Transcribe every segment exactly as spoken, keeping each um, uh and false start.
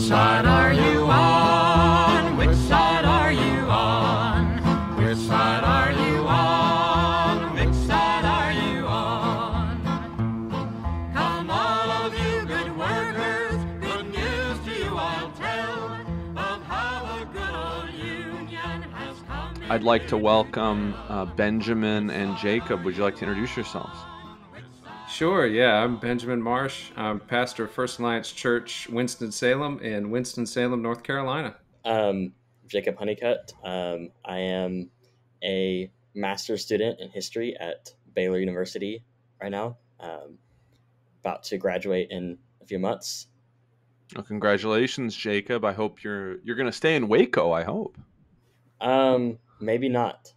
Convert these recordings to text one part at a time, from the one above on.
side are you on? Which side are you on? Which side are you on? Which side are you on? Come all of you good workers, good news to you I'll tell of how a good old union has come. I'd like to welcome uh, Benjamin and Jacob. Would you like to introduce yourselves? Sure, yeah. I'm Benjamin Marsh. I'm pastor of First Alliance Church, Winston-Salem, in Winston-Salem, North Carolina. Um, Jacob Huneycutt. Um, I am a master's student in history at Baylor University right now. Um, about to graduate in a few months. Well, congratulations, Jacob. I hope you're you're going to stay in Waco, I hope. Um, maybe not.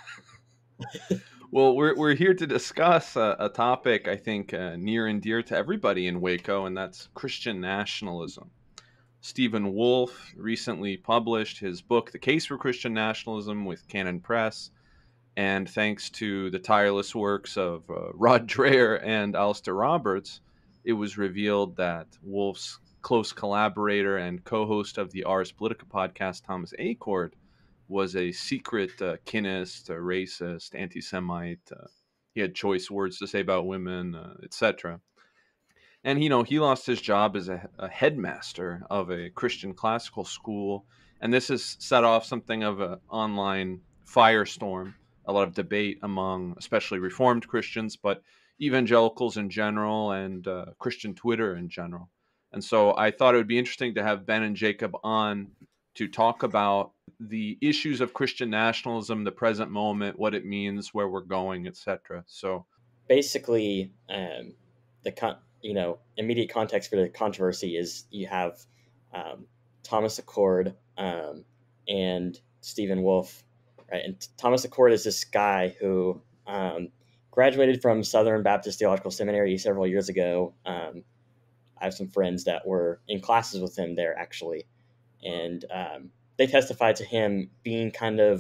Well, we're we're here to discuss a, a topic I think uh, near and dear to everybody in Waco, and that's Christian nationalism. Stephen Wolfe recently published his book, The Case for Christian Nationalism, with Canon Press, and thanks to the tireless works of uh, Rod Dreher and Alistair Roberts, it was revealed that Wolfe's close collaborator and co-host of the Ars Politica podcast, Thomas Achord, was a secret uh, kinist, a racist, anti-Semite. Uh, he had choice words to say about women, uh, et cetera. And, you know, he lost his job as a, a headmaster of a Christian classical school. And this has set off something of an online firestorm, a lot of debate among especially Reformed Christians, but evangelicals in general and uh, Christian Twitter in general. And so I thought it would be interesting to have Ben and Jacob on to talk about the issues of Christian nationalism, the present moment, what it means, where we're going, et cetera. So basically, um, the con- you know immediate context for the controversy is you have um, Thomas Achord um, and Stephen Wolfe, right? And Thomas Achord is this guy who um, graduated from Southern Baptist Theological Seminary several years ago. Um, I have some friends that were in classes with him there, actually. And um, they testified to him being kind of,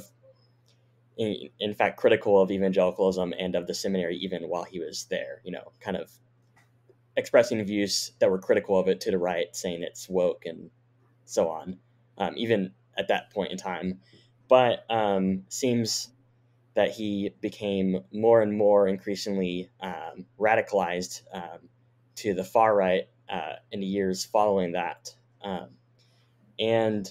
in, in fact, critical of evangelicalism and of the seminary even while he was there, you know, kind of expressing views that were critical of it to the right, saying it's woke and so on, um, even at that point in time. But um, seems that he became more and more increasingly um, radicalized um, to the far right uh, in the years following that. Um, And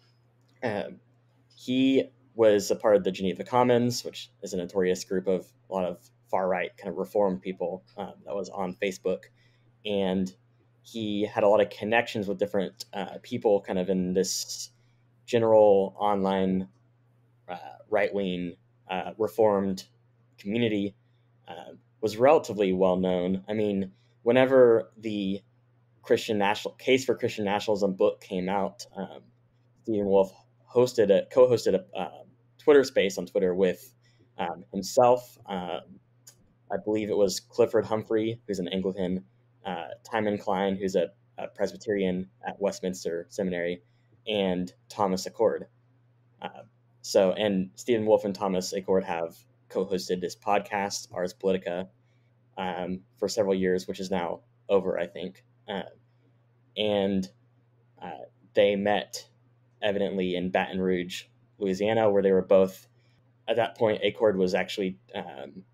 um, he was a part of the Geneva Commons, which is a notorious group of a lot of far-right kind of reform people um, that was on Facebook. And he had a lot of connections with different uh, people kind of in this general online uh, right-wing uh, reformed community, uh, was relatively well-known. I mean, whenever the Christian national case for Christian nationalism book came out, um, Stephen Wolfe hosted a co-hosted a uh, Twitter space on Twitter with um, himself. Um, I believe it was Clifford Humphrey, who's an Anglican, uh, Timon Klein, who's a, a Presbyterian at Westminster Seminary, and Thomas Achord. Uh, so, and Stephen Wolfe and Thomas Achord have co-hosted this podcast, Ars Politica, um, for several years, which is now over, I think. Uh, and uh, they met evidently in Baton Rouge, Louisiana, where they were both, at that point, Achord was actually, um,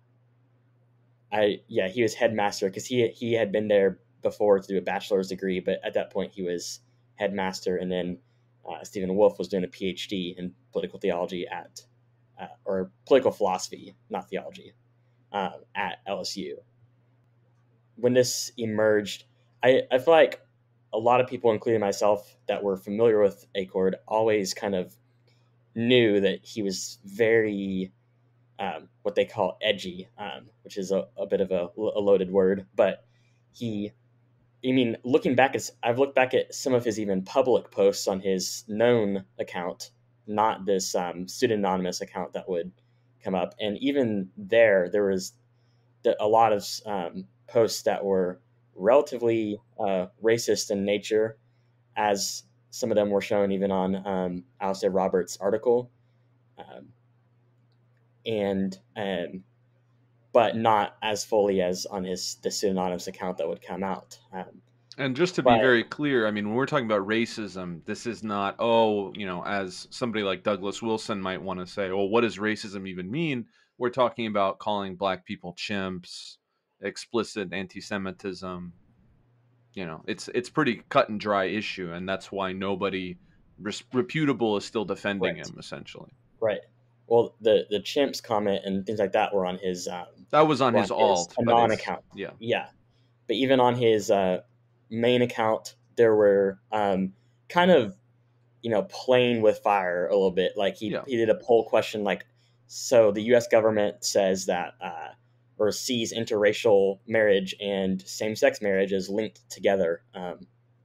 I yeah, he was headmaster because he, he had been there before to do a bachelor's degree, but at that point he was headmaster, and then uh, Stephen Wolfe was doing a P H D in political theology at, uh, or political philosophy, not theology, uh, at L S U. When this emerged, I, I feel like a lot of people, including myself, that were familiar with Achord always kind of knew that he was very, um, what they call edgy, um, which is a, a bit of a, a loaded word. But he, I mean, looking back, at, I've looked back at some of his even public posts on his known account, not this um, pseudonymous account that would come up. And even there, there was a lot of um, posts that were relatively uh, racist in nature, as some of them were shown even on um, Alistair Roberts' article, um, and um, but not as fully as on his the pseudonymous account that would come out. Um, And just to be But very clear, I mean, when we're talking about racism, this is not, oh, you know, as somebody like Douglas Wilson might want to say, well, what does racism even mean? We're talking about calling black people chimps, explicit anti-Semitism. You know, it's it's pretty cut and dry issue, and that's why nobody res- reputable is still defending right, him, essentially. right. Well, the the chimps comment and things like that were on his um, That was on were his on his alt, but anon it's, account. yeah. Yeah, but even on his uh, main account, there were um, kind of, you know, playing with fire a little bit. Like he, Yeah. he did a poll question, like, so the U S government says that, uh, or sees interracial marriage and same-sex marriage as linked together, um,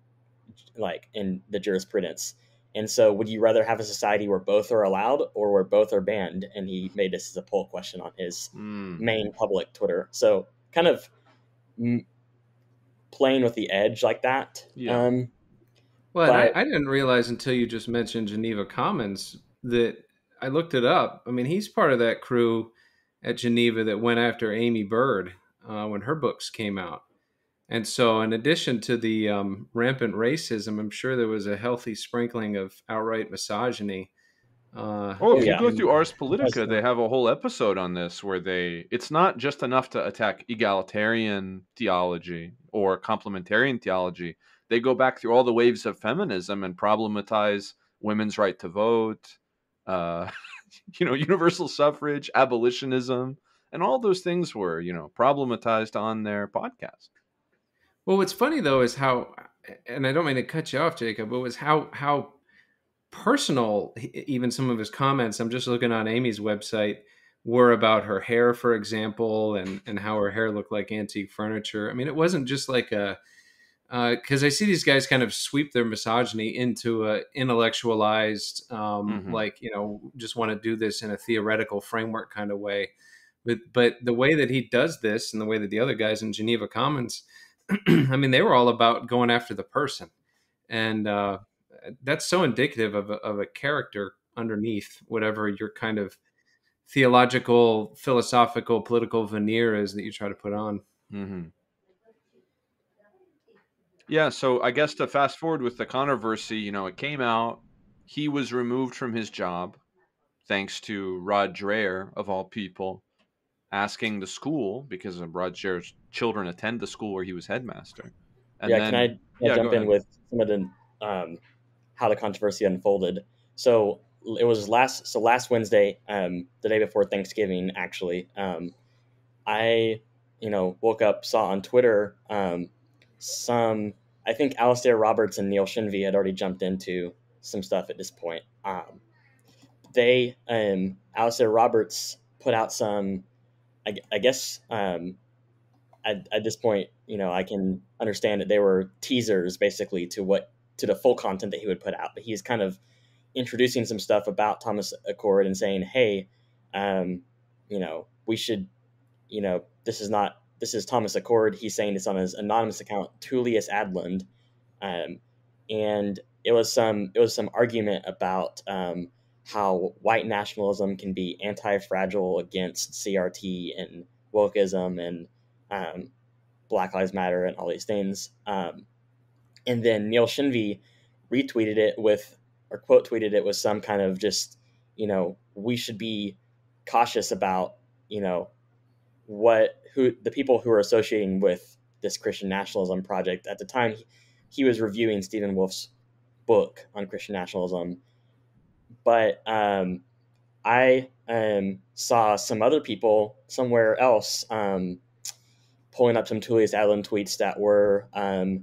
like in the jurisprudence. And so would you rather have a society where both are allowed or where both are banned? And he made this as a poll question on his Mm. main public Twitter. So kind of m- playing with the edge like that. Yeah. Um, Well, and but I, I didn't realize until you just mentioned Geneva Commons that I looked it up. I mean, he's part of that crew at Geneva that went after Amy Bird uh, when her books came out. And so, in addition to the um, rampant racism, I'm sure there was a healthy sprinkling of outright misogyny. Uh, Oh, oh if you yeah, go through Ars Politica, That's they not- have a whole episode on this where they, it's not just enough to attack egalitarian theology or complementarian theology. They go back through all the waves of feminism and problematize women's right to vote, uh, you know, universal suffrage, abolitionism, and all those things were, you know, problematized on their podcast. Well, what's funny though is how, and I don't mean to cut you off, Jacob, but was how how personal even some of his comments. I'm just looking on Amy's website were about her hair, for example, and and how her hair looked like antique furniture. I mean, it wasn't just like a because uh, I see these guys kind of sweep their misogyny into a intellectualized, um, Mm-hmm. like, you know, just want to do this in a theoretical framework kind of way. But but the way that he does this and the way that the other guys in Geneva Commons, I mean, they were all about going after the person. And uh, that's so indicative of a, of a character underneath whatever your kind of theological, philosophical, political veneer is that you try to put on. Mm-hmm. Yeah, so I guess to fast forward with the controversy, you know, it came out, he was removed from his job thanks to Rod Dreher, of all people, asking the school, because of Rod Dreher's children attend the school where he was headmaster. And yeah, then, can I, can I yeah, jump go in ahead. with some of the um, how the controversy unfolded? So it was last so last Wednesday, um, the day before Thanksgiving, actually. Um, I, you know, woke up, saw on Twitter um, some. I think Alistair Roberts and Neil Shinvey had already jumped into some stuff at this point. Um, they, um, Alistair Roberts put out some. I, I guess um, at, at this point, you know, I can understand that they were teasers basically to what to the full content that he would put out. But he's kind of introducing some stuff about Thomas Achord and saying, "Hey, um, you know, we should, you know, this is not this is Thomas Achord." He's saying this on his anonymous account, Tullius Adland, um, and it was some it was some argument about um, how white nationalism can be anti-fragile against C R T and wokeism and um, Black Lives Matter and all these things. Um, and then Neil Shinvey retweeted it with, or quote tweeted it with some kind of just, you know, we should be cautious about, you know, what, who, the people who are associating with this Christian nationalism project. At the time, he, he was reviewing Stephen Wolfe's book on Christian nationalism. But um, I um, saw some other people somewhere else um, pulling up some Tullius Adland tweets that were, um,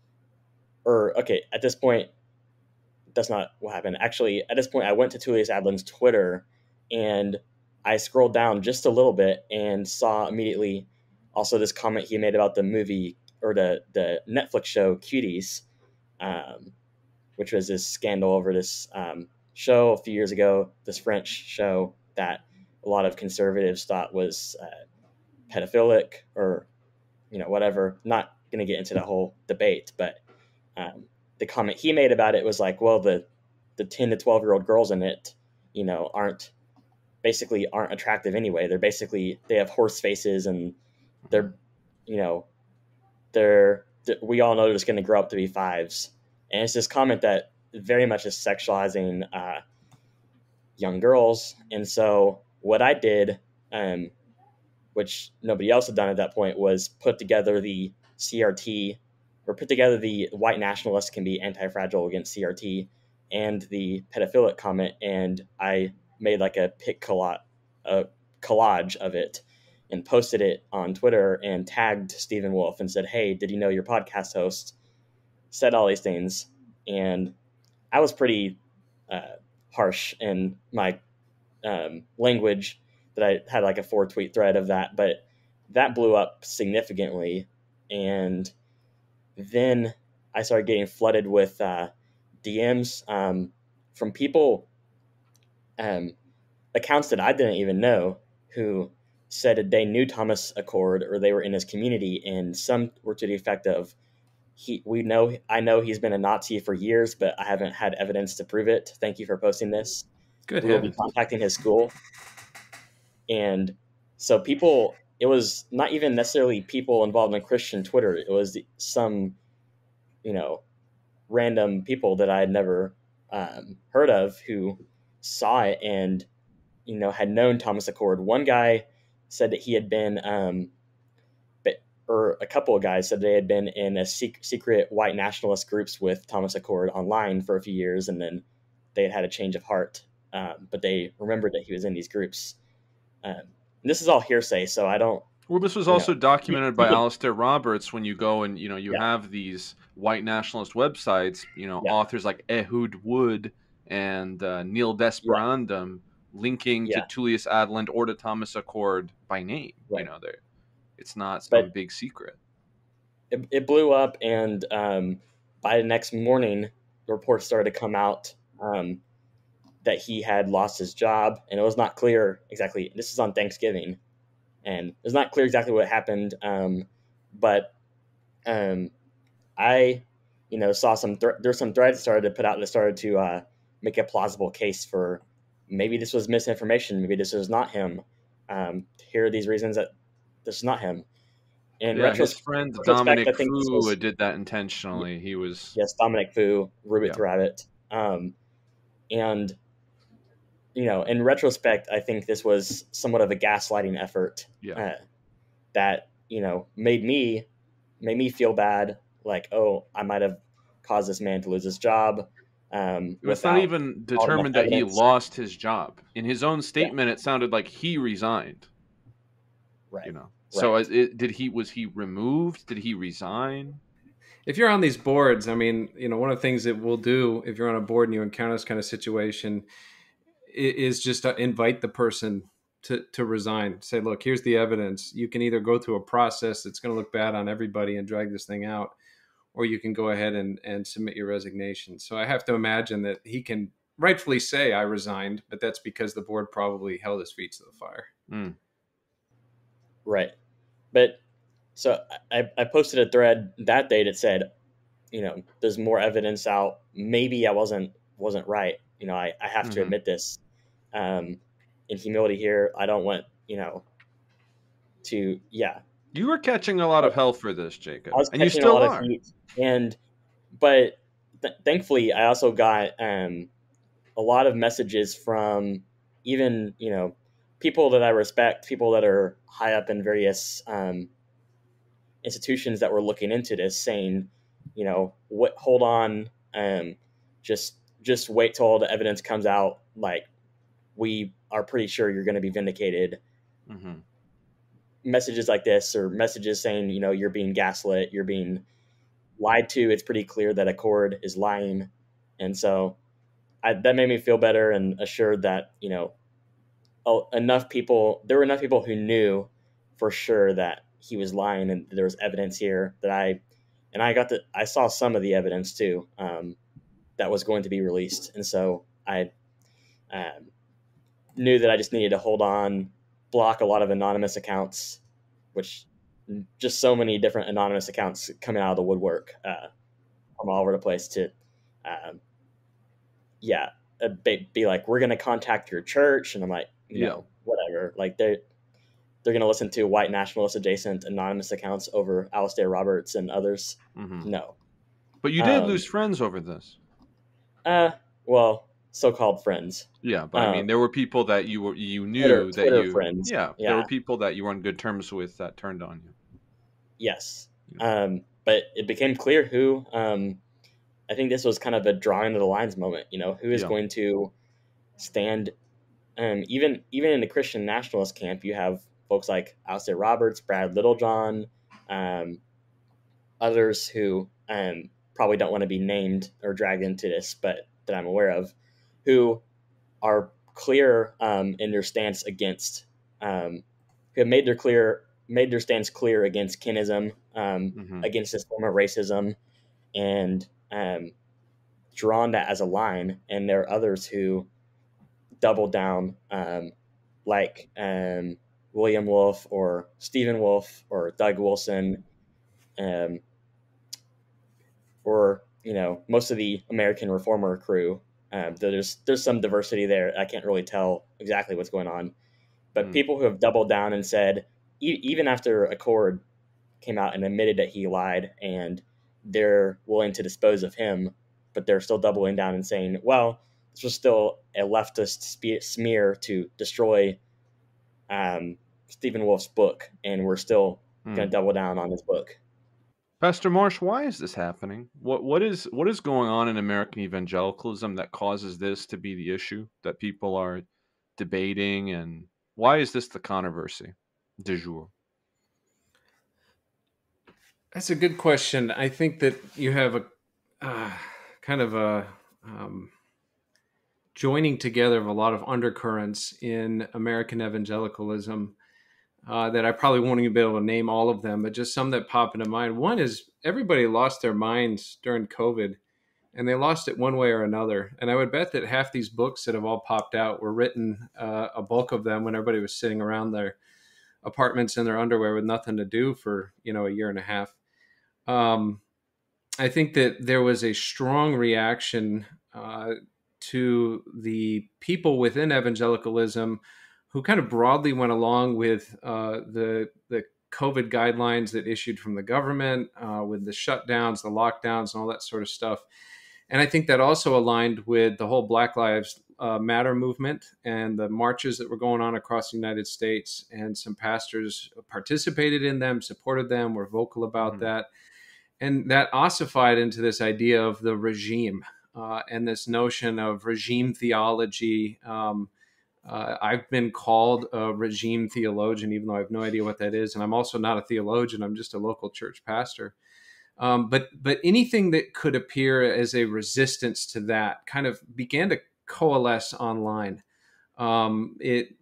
or okay, at this point, that's not what happened. Actually, at this point, I went to Tullius Adland's Twitter and I scrolled down just a little bit and saw immediately also this comment he made about the movie or the, the Netflix show Cuties, um, which was this scandal over this um, show a few years ago, this French show that a lot of conservatives thought was uh, pedophilic or, you know, whatever. Not going to get into that whole debate, but um, the comment he made about it was like, well, the the ten to twelve year old girls in it, you know, aren't basically aren't attractive anyway. They're basically they have horse faces and they're, you know, they're we all know they're just going to grow up to be fives. And it's this comment that very much is sexualizing uh, young girls. And so what I did, um, which nobody else had done at that point, was put together the C R T, or put together the white nationalists can be anti-fragile against C R T and the pedophilic comment. And I made like a pic collage, a collage of it and posted it on Twitter and tagged Stephen Wolfe and said, hey, did you know your podcast host said all these things? And I was pretty uh, harsh in my um, language that I had like a four tweet thread of that, but that blew up significantly. And then I started getting flooded with uh, D Ms um, from people, um, accounts that I didn't even know, who said that they knew Thomas Achord or they were in his community, and some were to the effect of, he, we know, I know he's been a Nazi for years, but I haven't had evidence to prove it. Thank you for posting this. Good We will be heavens. contacting his school. And so people, it was not even necessarily people involved in Christian Twitter. It was some, you know, random people that I had never um, heard of who saw it and, you know, had known Thomas Achord. One guy said that he had been, um, but, or a couple of guys said they had been in a sec- secret white nationalist groups with Thomas Achord online for a few years, and then they had had a change of heart. Um, but they remembered that he was in these groups. Um, this is all hearsay, so I don't. Well, this was you also know, documented you by can- Alistair Roberts. When you go and, you know, you Yeah. have these white nationalist websites, you know, Yeah. authors like Ehud Wood and uh, Neil Desperandum linking Yeah. to Tullius Adland or to Thomas Achord by name. You Right. know, they it's not some But- big secret. It, it blew up, and um, by the next morning, the reports started to come out um, that he had lost his job, and it was not clear exactly. This is on Thanksgiving, and it was not clear exactly what happened. Um, but um, I, you know, saw some th- there's some threads started to put out that started to uh, make a plausible case for maybe this was misinformation, maybe this was not him. Um, here are these reasons that this is not him. In Yeah, his retrospect, friend retrospect, Dominic I think this Fu was- did that intentionally. He was yes, Dominic Fu, Ribbit Yeah. to Rabbit. Um, and, you know, in retrospect, I think this was somewhat of a gaslighting effort Yeah. uh, that, you know, made me made me feel bad. Like, oh, I might have caused this man to lose his job. Um, It's not without even enough determined that he evidence. lost his job. In his own statement, it sounded like he resigned. Right. You know, so Right. it, did he? Was he removed? Did he resign? If you're on these boards, I mean, you know, one of the things that we'll do if you're on a board and you encounter this kind of situation i- is just to invite the person to, to resign. Say, look, here's the evidence. You can either go through a process that's going to look bad on everybody and drag this thing out, or you can go ahead and, and submit your resignation. So I have to imagine that he can rightfully say I resigned, but that's because the board probably held his feet to the fire. Mm. Right. But so I, I posted a thread that day that said, you know, there's more evidence out. Maybe I wasn't wasn't right. You know, I, I have to Mhm. admit this. Um, in humility here, I don't want, you know, to yeah. You were catching a lot of hell for this, Jacob, I was and you catching still a lot are. of heat, and but th- thankfully, I also got um, a lot of messages from even you know people that I respect, people that are high up in various um, institutions that were looking into this, saying, you know, what? Hold on, um, just just wait till all the evidence comes out. Like, we are pretty sure you're going to be vindicated. Mm-hmm. Messages like this, or messages saying, you know, you're being gaslit, you're being lied to. It's pretty clear that Achord is lying, and so I, that made me feel better and assured that you know oh, enough people. There were enough people who knew for sure that he was lying, and there was evidence here that I and I got the I saw some of the evidence too um, that was going to be released, and so I um, knew that I just needed to hold on, block a lot of anonymous accounts, which just so many different anonymous accounts coming out of the woodwork uh, from all over the place to, um, yeah, be, be like, we're going to contact your church. And I'm like, you Yeah. know, whatever. Like, they they're going to listen to white nationalist adjacent anonymous accounts over Alistair Roberts and others. Mm-hmm. No. But you did Um, lose friends over this. Uh, well, so-called friends. Yeah, but I mean, Um, there were people that you were you knew Twitter, that Twitter you friends. yeah, there Yeah. were people that you were on good terms with that turned on you. Yes. Yeah. Um, but it became clear who. Um, I think this was kind of a drawing of the lines moment. You know, who is Yeah. going to stand. Um, even even in the Christian nationalist camp, you have folks like Alistair Roberts, Brad Littlejohn, um, others who um, probably don't want to be named or dragged into this, but that I'm aware of, who are clear um, in their stance against, um, who have made their clear made their stance clear against kinism, um, Mm-hmm. against this form of racism, and um, drawn that as a line. And there are others who double down, um, like um, William Wolfe or Stephen Wolfe or Doug Wilson, um, or you know most of the American Reformer crew. Um, there's there's some diversity there. I can't really tell exactly what's going on, but Mm. people who have doubled down and said, e- even after Achord came out and admitted that he lied, and they're willing to dispose of him, but they're still doubling down and saying, well, this was still a leftist spe- smear to destroy um, Stephen Wolfe's book, and we're still Mm. going to double down on his book. Pastor Marsh, why is this happening? What what is what is going on in American evangelicalism that causes this to be the issue that people are debating, and why is this the controversy du jour? That's a good question. I think that you have a uh, kind of a um, joining together of a lot of undercurrents in American evangelicalism uh, that I probably won't even be able to name all of them, but just some that pop into mind. One is everybody lost their minds during COVID, and they lost it one way or another. And I would bet that half these books that have all popped out were written, uh, a bulk of them, when everybody was sitting around their apartments in their underwear with nothing to do for, you know, a year and a half. Um, I think that there was a strong reaction uh, to the people within evangelicalism who kind of broadly went along with uh, the the COVID guidelines that issued from the government, uh, with the shutdowns, the lockdowns, and all that sort of stuff. And I think that also aligned with the whole Black Lives uh, Matter movement and the marches that were going on across the United States. And some pastors participated in them, supported them, were vocal about Mm-hmm. that. And that ossified into this idea of the regime uh, and this notion of regime theology. Um, uh, I've been called a regime theologian, even though I have no idea what that is. And I'm also not a theologian. I'm just a local church pastor. Um, but but anything that could appear as a resistance to that kind of began to coalesce online. Um, it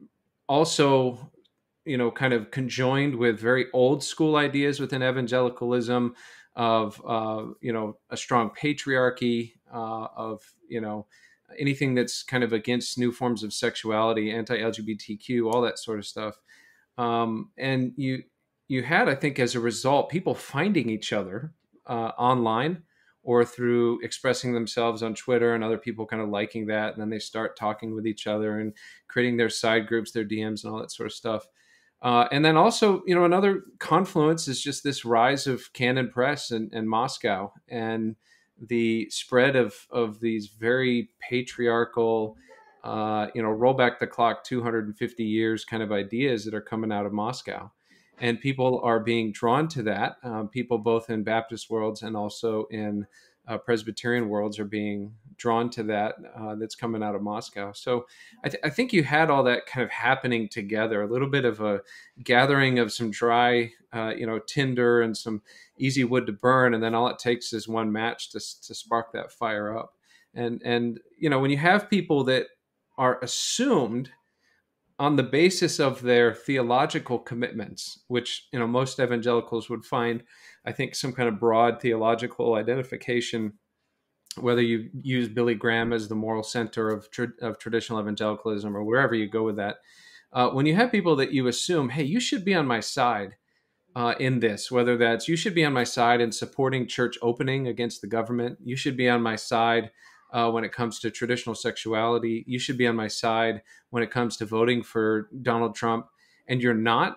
also, you know, kind of conjoined with very old school ideas within evangelicalism of, uh, you know, a strong patriarchy, uh, of, you know, anything that's kind of against new forms of sexuality, anti-L G B T Q, all that sort of stuff. Um, and you you had, I think, as a result, people finding each other uh, online or through expressing themselves on Twitter, and other people kind of liking that, and then they start talking with each other and creating their side groups, their D Ms, and all that sort of stuff. Uh, and then also, you know, another confluence is just this rise of Canon Press and, and Moscow, and the spread of of these very patriarchal, uh, you know, roll back the clock two hundred fifty years kind of ideas that are coming out of Moscow. And people are being drawn to that. Um, people both in Baptist worlds and also in uh, Presbyterian worlds are being drawn to that. Uh, that's coming out of Moscow. So I, th- I think you had all that kind of happening together. A little bit of a gathering of some dry, uh, you know, tinder and some easy wood to burn, and then all it takes is one match to to spark that fire up. And and you know, when you have people that are assumed on the basis of their theological commitments, which, you know, most evangelicals would find, I think, some kind of broad theological identification, whether you use Billy Graham as the moral center of, tra- of traditional evangelicalism or wherever you go with that. Uh, when you have people that you assume, hey, you should be on my side uh, in this, whether that's you should be on my side in supporting church opening against the government, you should be on my side uh, when it comes to traditional sexuality, you should be on my side when it comes to voting for Donald Trump, and you're not,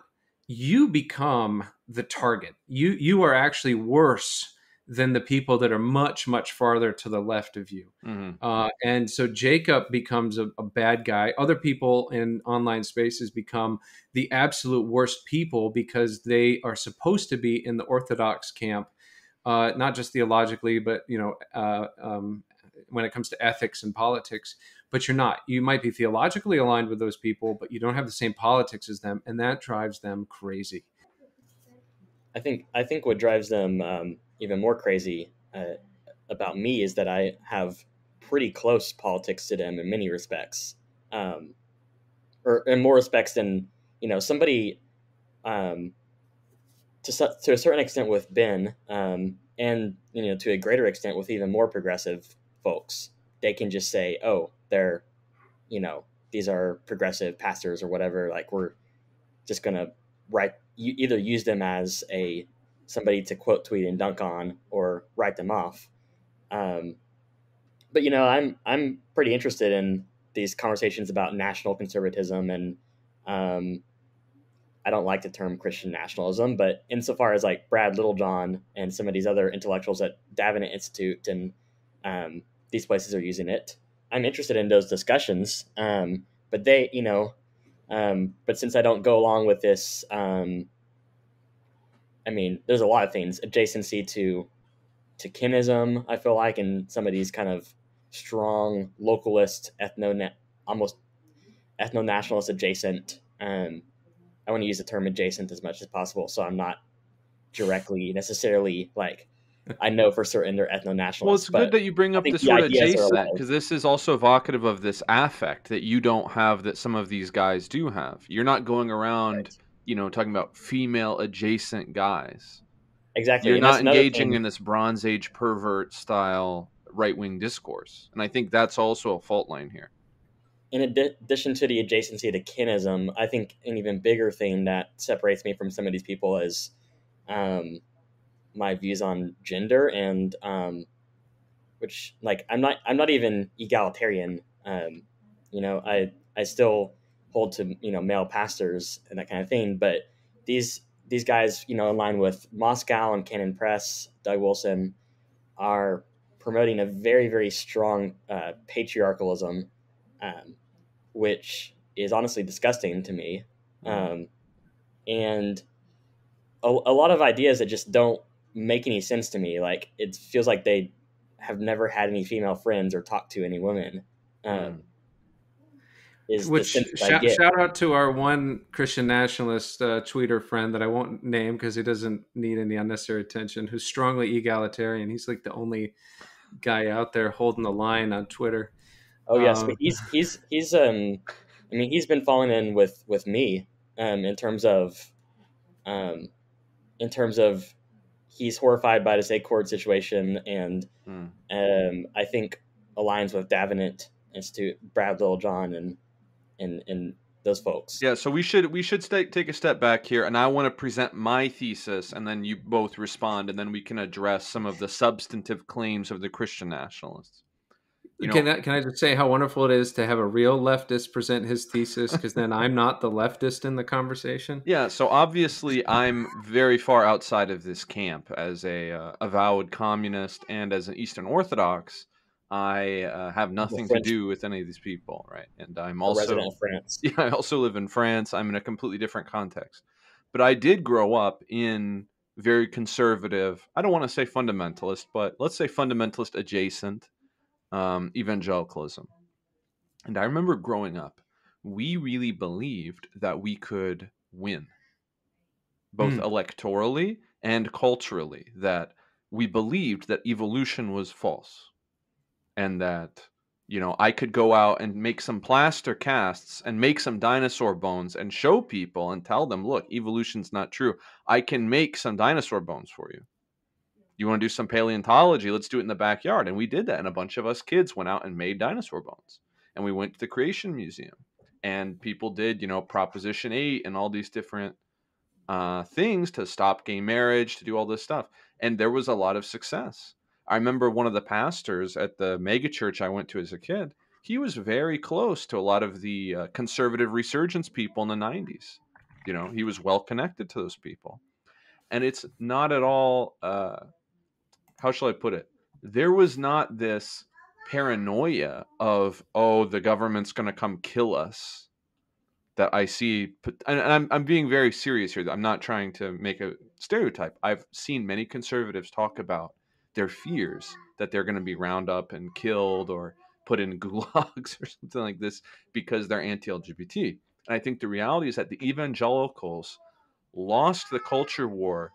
you become the target. You you are actually worse than the people that are much much farther to the left of you. Mm-hmm. Uh, and so Jacob becomes a, a bad guy. Other people in online spaces become the absolute worst people because they are supposed to be in the Orthodox camp, uh, not just theologically, but you know, uh, um, when it comes to ethics and politics. But you're not. You might be theologically aligned with those people, but you don't have the same politics as them, and that drives them crazy. I think I think what drives them um, even more crazy uh, about me is that I have pretty close politics to them in many respects, um, or in more respects than you know somebody um, to su- to a certain extent with Ben, um, and you know to a greater extent with even more progressive folks. They can just say, "Oh, they're you know these are progressive pastors or whatever." Like we're just gonna write you either use them as a somebody to quote tweet and dunk on or write them off. Um, but you know, I'm I'm pretty interested in these conversations about national conservatism, and um, I don't like the term Christian nationalism, but insofar as like Brad Littlejohn and some of these other intellectuals at Davenant Institute and um, these places are using it, I'm interested in those discussions. Um, but they, you know, um, but since I don't go along with this, um, I mean, there's a lot of things adjacency to to kinism. I feel like, and some of these kind of strong localist, ethno almost ethno nationalist adjacent. Um, I want to use the term adjacent as much as possible, so I'm not directly necessarily like I know for certain they're ethno Well, nationalists. it's good But that you bring I up think this the word ideas are adjacent, alive. because this is also evocative of this affect that you don't have that some of these guys do have. You're not going around, Right. you know, talking about female adjacent guys. Exactly, You're and that's not another engaging thing. in this Bronze Age pervert style right wing discourse. And I think that's also a fault line here. In adi- addition to the adjacency to kinism, I think an even bigger thing that separates me from some of these people is um, my views on gender, and um, which like I'm not I'm not even egalitarian. Um, you know, I I still hold to you know male pastors and that kind of thing, but these these guys you know in line with Moscow and Canon Press, Doug Wilson, are promoting a very very strong uh, patriarchalism, um, which is honestly disgusting to me, um, and a, a lot of ideas that just don't make any sense to me. Like it feels like they have never had any female friends or talked to any women. Mm. Um, is the Which sense that I shout, get. shout out to our one Christian nationalist uh, tweeter friend that I won't name because he doesn't need any unnecessary attention, who's strongly egalitarian. He's like the only guy out there holding the line on Twitter. Oh yes, but Um, he's he's he's um, I mean he's been falling in with with me um in terms of um in terms of he's horrified by this Achord situation, and Mm. um I think aligns with Davenant Institute, Brad Littlejohn, and and and those folks. Yeah, so we should we should stay, take a step back here, and I want to present my thesis, and then you both respond, and then we can address some of the substantive claims of the Christian nationalists. You can know, I, can I just say how wonderful it is to have a real leftist present his thesis, because then I'm not the leftist in the conversation. yeah. So obviously, I'm very far outside of this camp as a uh, avowed communist and as an Eastern Orthodox. I uh, have I'm a nothing to French, do with any of these people, right? And I'm a resident also, of France. yeah, I also live in France. I'm in a completely different context, but I did grow up in very conservative. I don't want to say fundamentalist, but let's say fundamentalist adjacent um, evangelicalism. And I remember growing up, we really believed that we could win, both Mm. electorally and culturally, that we believed that evolution was false and that, you know, I could go out and make some plaster casts and make some dinosaur bones and show people and tell them, look, evolution's not true. I can make some dinosaur bones for you. You want to do some paleontology? Let's do it in the backyard. And we did that. And a bunch of us kids went out and made dinosaur bones. And we went to the Creation Museum. And people did, you know, Proposition eight and all these different uh, things to stop gay marriage, to do all this stuff. And there was a lot of success. I remember one of the pastors at the mega church I went to as a kid. He was very close to a lot of the uh, conservative resurgence people in the nineties. You know, he was well connected to those people. And it's not at all, uh, how shall I put it? There was not this paranoia of, oh, the government's going to come kill us that I see. And I'm, I'm being very serious here. I'm not trying to make a stereotype. I've seen many conservatives talk about their fears that they're going to be round up and killed or put in gulags or something like this because they're anti-L G B T. And I think the reality is that the evangelicals lost the culture war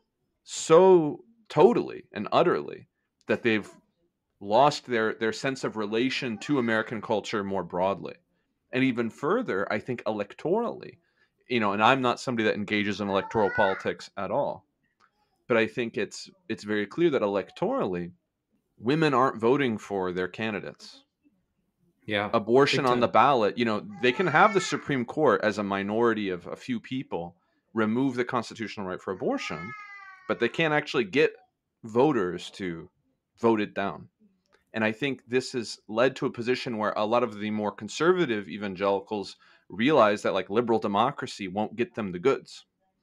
so totally and utterly that they've lost their their sense of relation to American culture more broadly. And even further, I think electorally, you know, and I'm not somebody that engages in electoral politics at all, but I think it's it's very clear that electorally, women aren't voting for their candidates. Yeah. Abortion Big on the time. ballot, you know, they can have the Supreme Court as a minority of a few people remove the constitutional right for abortion, but they can't actually get voters to vote it down. And I think this has led to a position where a lot of the more conservative evangelicals realize that like liberal democracy won't get them the goods.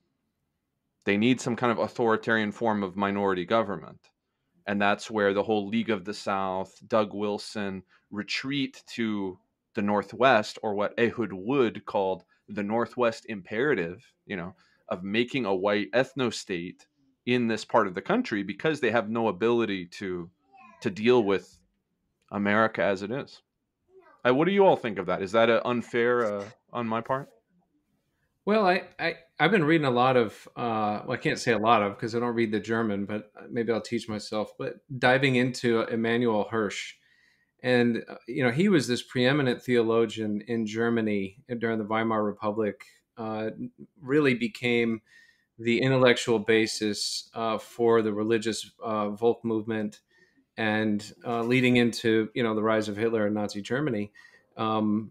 They need some kind of authoritarian form of minority government. And that's where the whole League of the South, Doug Wilson, retreat to the Northwest, or what Ehud Wood called the Northwest imperative, you know, of making a white ethno-state in this part of the country because they have no ability to to deal with America as it is. Uh, what do you all think of that? Is that uh, unfair uh, on my part? Well, I, I I've been reading a lot of uh, well, I can't say a lot of because I don't read the German, but maybe I'll teach myself. But diving into Emanuel Hirsch, and uh, you know, he was this preeminent theologian in Germany during the Weimar Republic. Uh, really became the intellectual basis uh, for the religious uh, Volk movement, and uh, leading into you know the rise of Hitler and Nazi Germany. Um,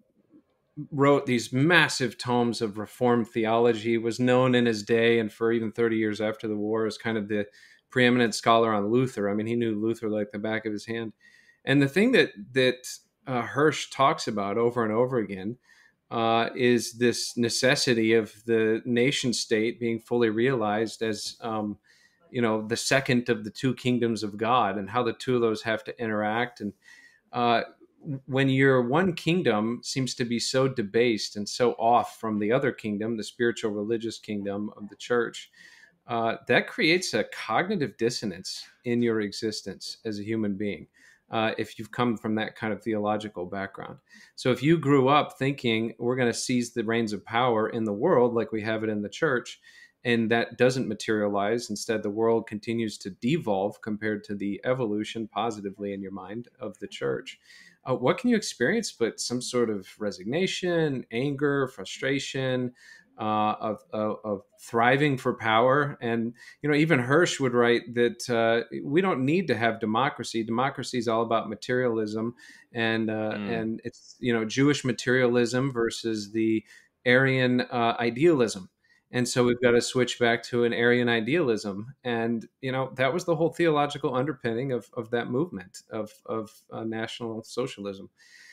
wrote these massive tomes of Reformed theology, was known in his day and for even thirty years after the war as kind of the preeminent scholar on Luther. I mean, he knew Luther like the back of his hand. And the thing that that uh, Hirsch talks about over and over again uh, is this necessity of the nation state being fully realized as um, you know the second of the two kingdoms of God, and how the two of those have to interact. And uh, when your one kingdom seems to be so debased and so off from the other kingdom, the spiritual religious kingdom of the church, uh, that creates a cognitive dissonance in your existence as a human being. Uh, if you've come from that kind of theological background. So if you grew up thinking we're going to seize the reins of power in the world like we have it in the church, and that doesn't materialize, instead the world continues to devolve compared to the evolution positively in your mind of the church, uh, what can you experience but some sort of resignation, anger, frustration, uh, of, of, of thriving for power? And, you know, even Hirsch would write that uh, we don't need to have democracy. Democracy is all about materialism. And, uh, Mm. and it's, you know, Jewish materialism versus the Aryan uh, idealism. And so we've got to switch back to an Aryan idealism. And, you know, that was the whole theological underpinning of, of that movement of, of uh, National Socialism.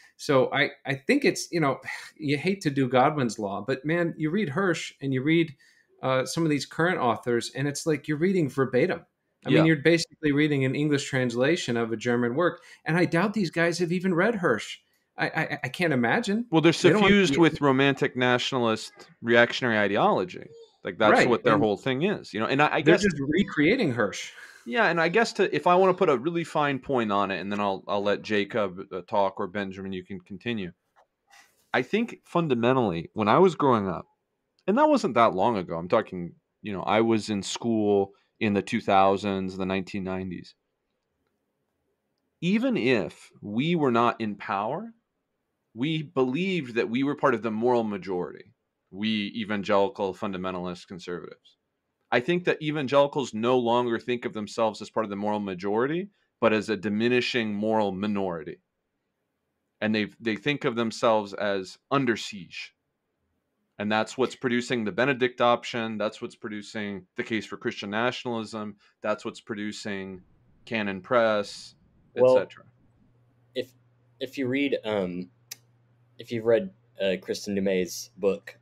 So I, I think it's, you know, you hate to do Godwin's law, but man, you read Hirsch and you read uh, some of these current authors, and it's like you're reading verbatim. I Yeah. mean, you're basically reading an English translation of a German work. And I doubt these guys have even read Hirsch. I, I, I can't imagine. Well, they're They don't want to suffused be- with romantic nationalist reactionary ideology. Like that's Right, what their and whole thing is, you know. And I, I they're guess, just recreating Hirsch. yeah, and I guess to if I want to put a really fine point on it, and then I'll I'll let Jacob uh, talk, or Benjamin, you can continue. I think fundamentally, when I was growing up, and that wasn't that long ago. I'm talking, you know, I was in school in the two thousands, the nineteen nineties. Even if we were not in power, we believed that we were part of the moral majority, we evangelical fundamentalist conservatives. I think that evangelicals no longer think of themselves as part of the moral majority, but as a diminishing moral minority. And they they think of themselves as under siege. And that's what's producing the Benedict option. That's what's producing the case for Christian nationalism. That's what's producing Canon Press, Well, et cetera. if if you read um, if you've read uh, Kristen Dumais' book, um,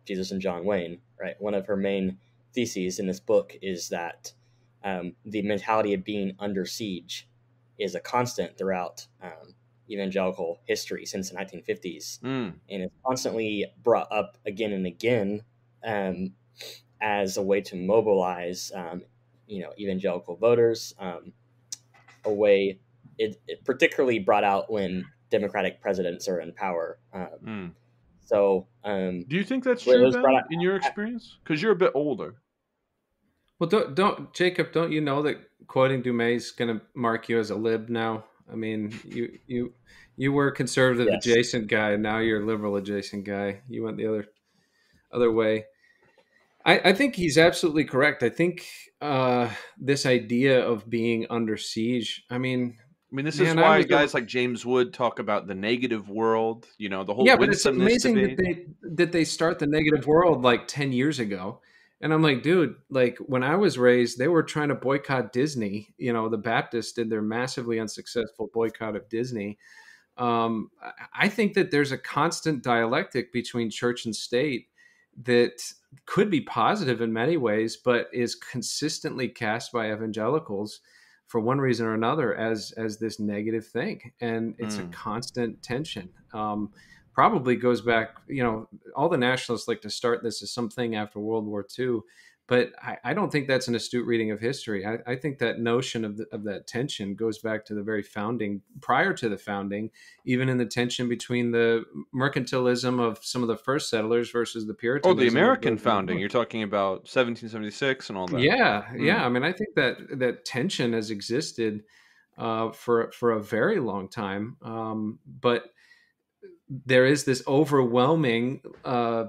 Jesus and John Wayne, right? One of her main theses in this book is that um, the mentality of being under siege is a constant throughout um, evangelical history since the nineteen fifties. Mm. And it's constantly brought up again and again um, as a way to mobilize, um, you know, evangelical voters. Um, a way it, it particularly brought out when Democratic presidents are in power. Um, Mm. so, um, Do you think that's it true, was brought Ben, out, in your experience? Because you're a bit older. Well, don't, don't Jacob, don't you know that quoting Dumais is going to mark you as a lib now? I mean, you you you were a conservative yes, adjacent guy, and now you're a liberal adjacent guy. You went the other other way. I, I think he's absolutely correct. I think uh, this idea of being under siege. I mean, I mean, this is man, I why was a, guys like James Wood talk about the negative world, you know, the whole yeah, but it's winsomeness amazing that debate. they that they start the negative world like ten years ago. And I'm like, dude, like when I was raised, they were trying to boycott Disney. You know, the Baptists did their massively unsuccessful boycott of Disney. Um, I think that there's a constant dialectic between church and state that could be positive in many ways, but is consistently cast by evangelicals for one reason or another as as this negative thing, and it's a Mm. constant tension. Um, probably goes back, you know, all the nationalists like to start this as something after World War Two, but I, I don't think that's an astute reading of history. I, I think that notion of, the, of that tension goes back to the very founding, prior to the founding, even in the tension between the mercantilism of some of the first settlers versus the Oh, Puritanism the of American the, founding. You're talking about seventeen seventy-six and all that. yeah, yeah. Mm. I mean, I think that that tension has existed uh, for for a very long time, um, but there is this overwhelming uh,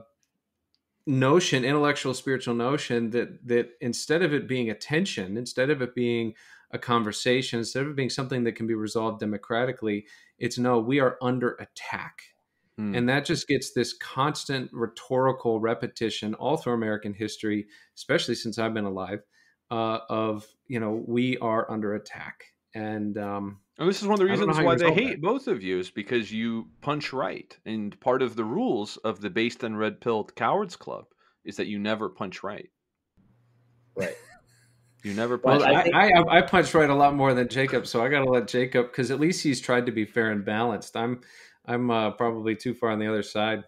notion, intellectual, spiritual notion that that instead of it being a tension, instead of it being a conversation, instead of it being something that can be resolved democratically, it's no, we are under attack. Mm. And that just gets this constant rhetorical repetition all through American history, especially since I've been alive, uh, of, you know, we are under attack. And um, And this is one of the I don't know reasons how you why they resolve hate both of you, is because you punch right. And part of the rules of the based on red pilled cowards club is that you never punch right. right. You never Well, punch I right. I, think- I, I punched right a lot more than Jacob, so I got to let Jacob, because at least he's tried to be fair and balanced. I'm I'm uh, probably too far on the other side.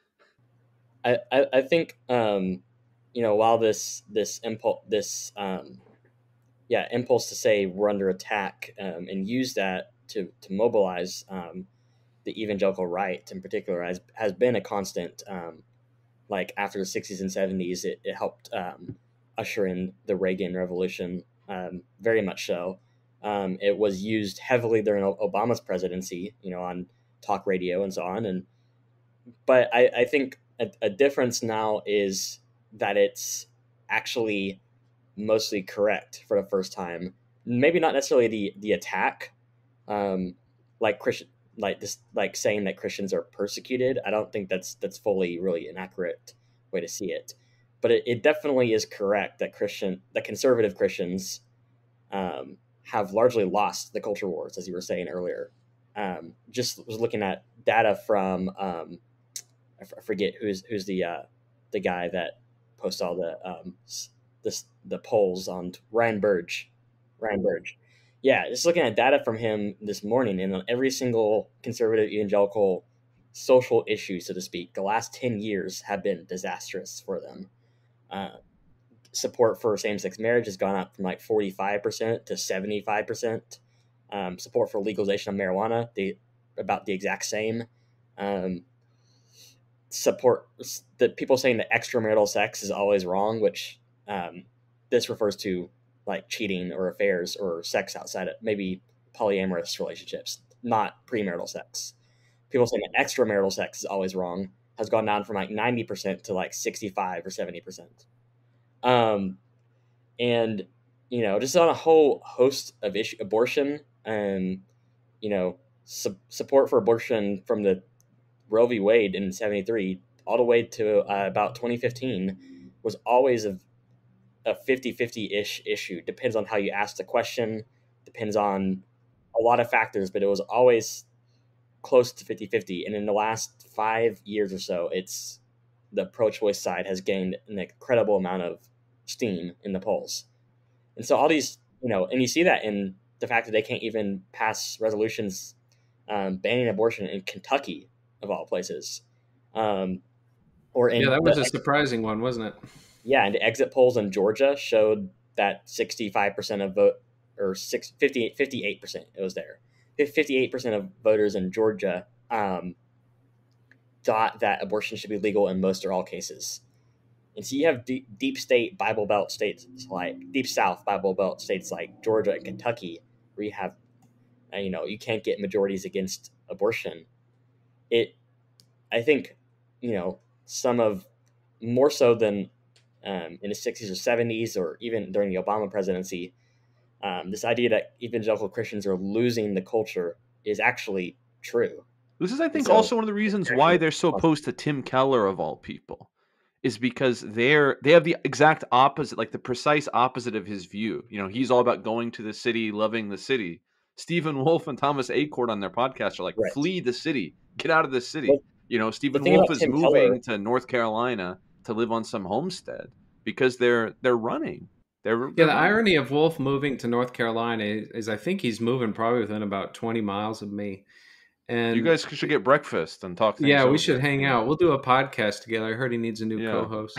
I, I, I think um, you know, while this this impulse this um, yeah impulse to say we're under attack um, and use that to to mobilize um, the evangelical right in particular has has been a constant. Um, like after the sixties and seventies, it, it helped um, usher in the Reagan Revolution, um, very much so. Um, it was used heavily during Obama's presidency, you know, on talk radio and so on. And but I, I think a, a difference now is that it's actually mostly correct for the first time. Maybe not necessarily the the attack, um, like Christian, like this, like saying that Christians are persecuted. I don't think that's that's fully really an accurate way to see it. But it, it definitely is correct that Christian, that conservative Christians um, have largely lost the culture wars, as you were saying earlier. Um, just was looking at data from um, I, f- I forget who's who's the uh, the guy that posts all the um, the the polls on Ryan Burge, Ryan Burge. Yeah, just looking at data from him this morning, and on every single conservative evangelical social issue, so to speak, the last ten years have been disastrous for them. Uh, support for same-sex marriage has gone up from like forty-five percent to seventy-five percent. Um, support for legalization of marijuana, the about the exact same. Um, support the people saying that extramarital sex is always wrong, which um, this refers to like cheating or affairs or sex outside of maybe polyamorous relationships, not premarital sex. People saying that extramarital sex is always wrong has gone down from like ninety percent to like sixty-five or seventy percent. Um, and, you know, just on a whole host of issue, abortion and, you know, su- support for abortion from the Roe v. Wade in seventy-three all the way to uh, about twenty fifteen was always a, a fifty-fifty-ish issue. Depends on how you ask the question, depends on a lot of factors, but it was always close to fifty-fifty. And in the last five years or so, it's the pro-choice side has gained an incredible amount of steam in the polls. And so all these, you know, and you see that in the fact that they can't even pass resolutions um, banning abortion in Kentucky, of all places. Um, or in Yeah, that was the, a surprising one, wasn't it? Yeah, and the exit polls in Georgia showed that sixty-five percent of vote, or six, fifty-eight, fifty-eight percent, it was there. fifty-eight percent of voters in Georgia um, thought that abortion should be legal in most or all cases. And so you have deep, deep state Bible Belt states like deep South Bible Belt states like Georgia and Kentucky, where you have, uh, you know, you can't get majorities against abortion. It, I think, you know, some of more so than um, in the sixties or seventies, or even during the Obama presidency, um, this idea that evangelical Christians are losing the culture is actually true. This is, I think, so, also one of the reasons why they're so opposed to Tim Keller, of all people, is because they're they have the exact opposite, like the precise opposite of his view. You know, he's all about going to the city, loving the city. Stephen Wolfe and Thomas Achord on their podcast are like, right. flee the city, get out of the city. Well, you know, Stephen thing Wolfe about is Tim moving Keller- to North Carolina to live on some homestead because they're they're running. They're, Yeah, they're the running. irony of Wolfe moving to North Carolina is, is I think he's moving probably within about twenty miles of me. And You guys should get breakfast and talk things yeah, over. we should hang out. We'll do a podcast together. I heard he needs a new Yeah. co-host.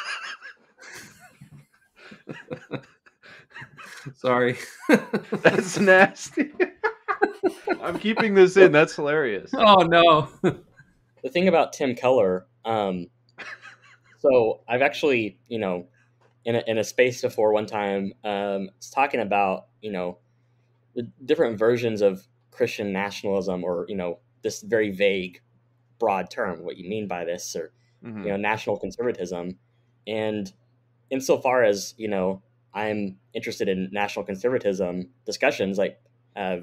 Sorry. That's nasty. I'm keeping this in. That's hilarious. Oh, no. The thing about Tim Keller, um, so I've actually, you know, in a, in a space before one time, um, was talking about, you know, the different versions of Christian nationalism, or, you know, this very vague, broad term, what you mean by this, or, Mhm. you know, national conservatism. And insofar as, you know, I'm interested in national conservatism discussions, like uh,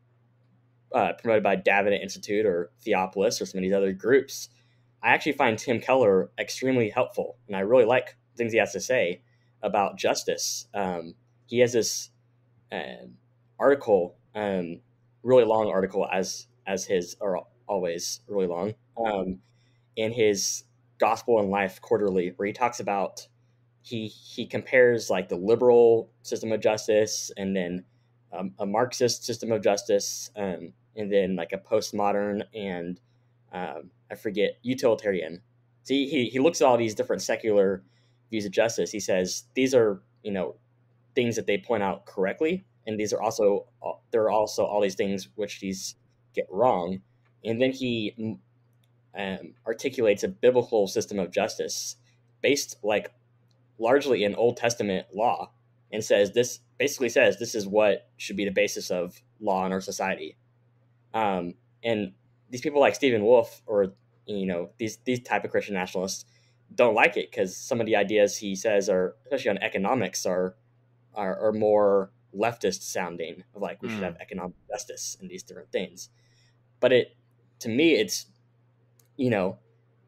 uh, promoted by Davenant Institute or Theopolis or some of these other groups, I actually find Tim Keller extremely helpful, and I really like things he has to say about justice. Um, he has this uh, article, um, really long article, as as his are always really long, um, in his Gospel and Life Quarterly, where he talks about he he compares like the liberal system of justice, and then um, a Marxist system of justice, um, and then like a postmodern and um, I forget utilitarian. See, he he looks at all these different secular views of justice. He says these are, you know, things that they point out correctly, and these are also there are also all these things which these get wrong. And then he um, articulates a biblical system of justice based like largely in Old Testament law, and says this basically says this is what should be the basis of law in our society. Um, and these people like Stephen Wolfe, or you know, these these type of Christian nationalists, don't like it because some of the ideas he says are, especially on economics, are are, are more leftist sounding, of like we mm. should have economic justice and these different things. But it, to me, it's, you know,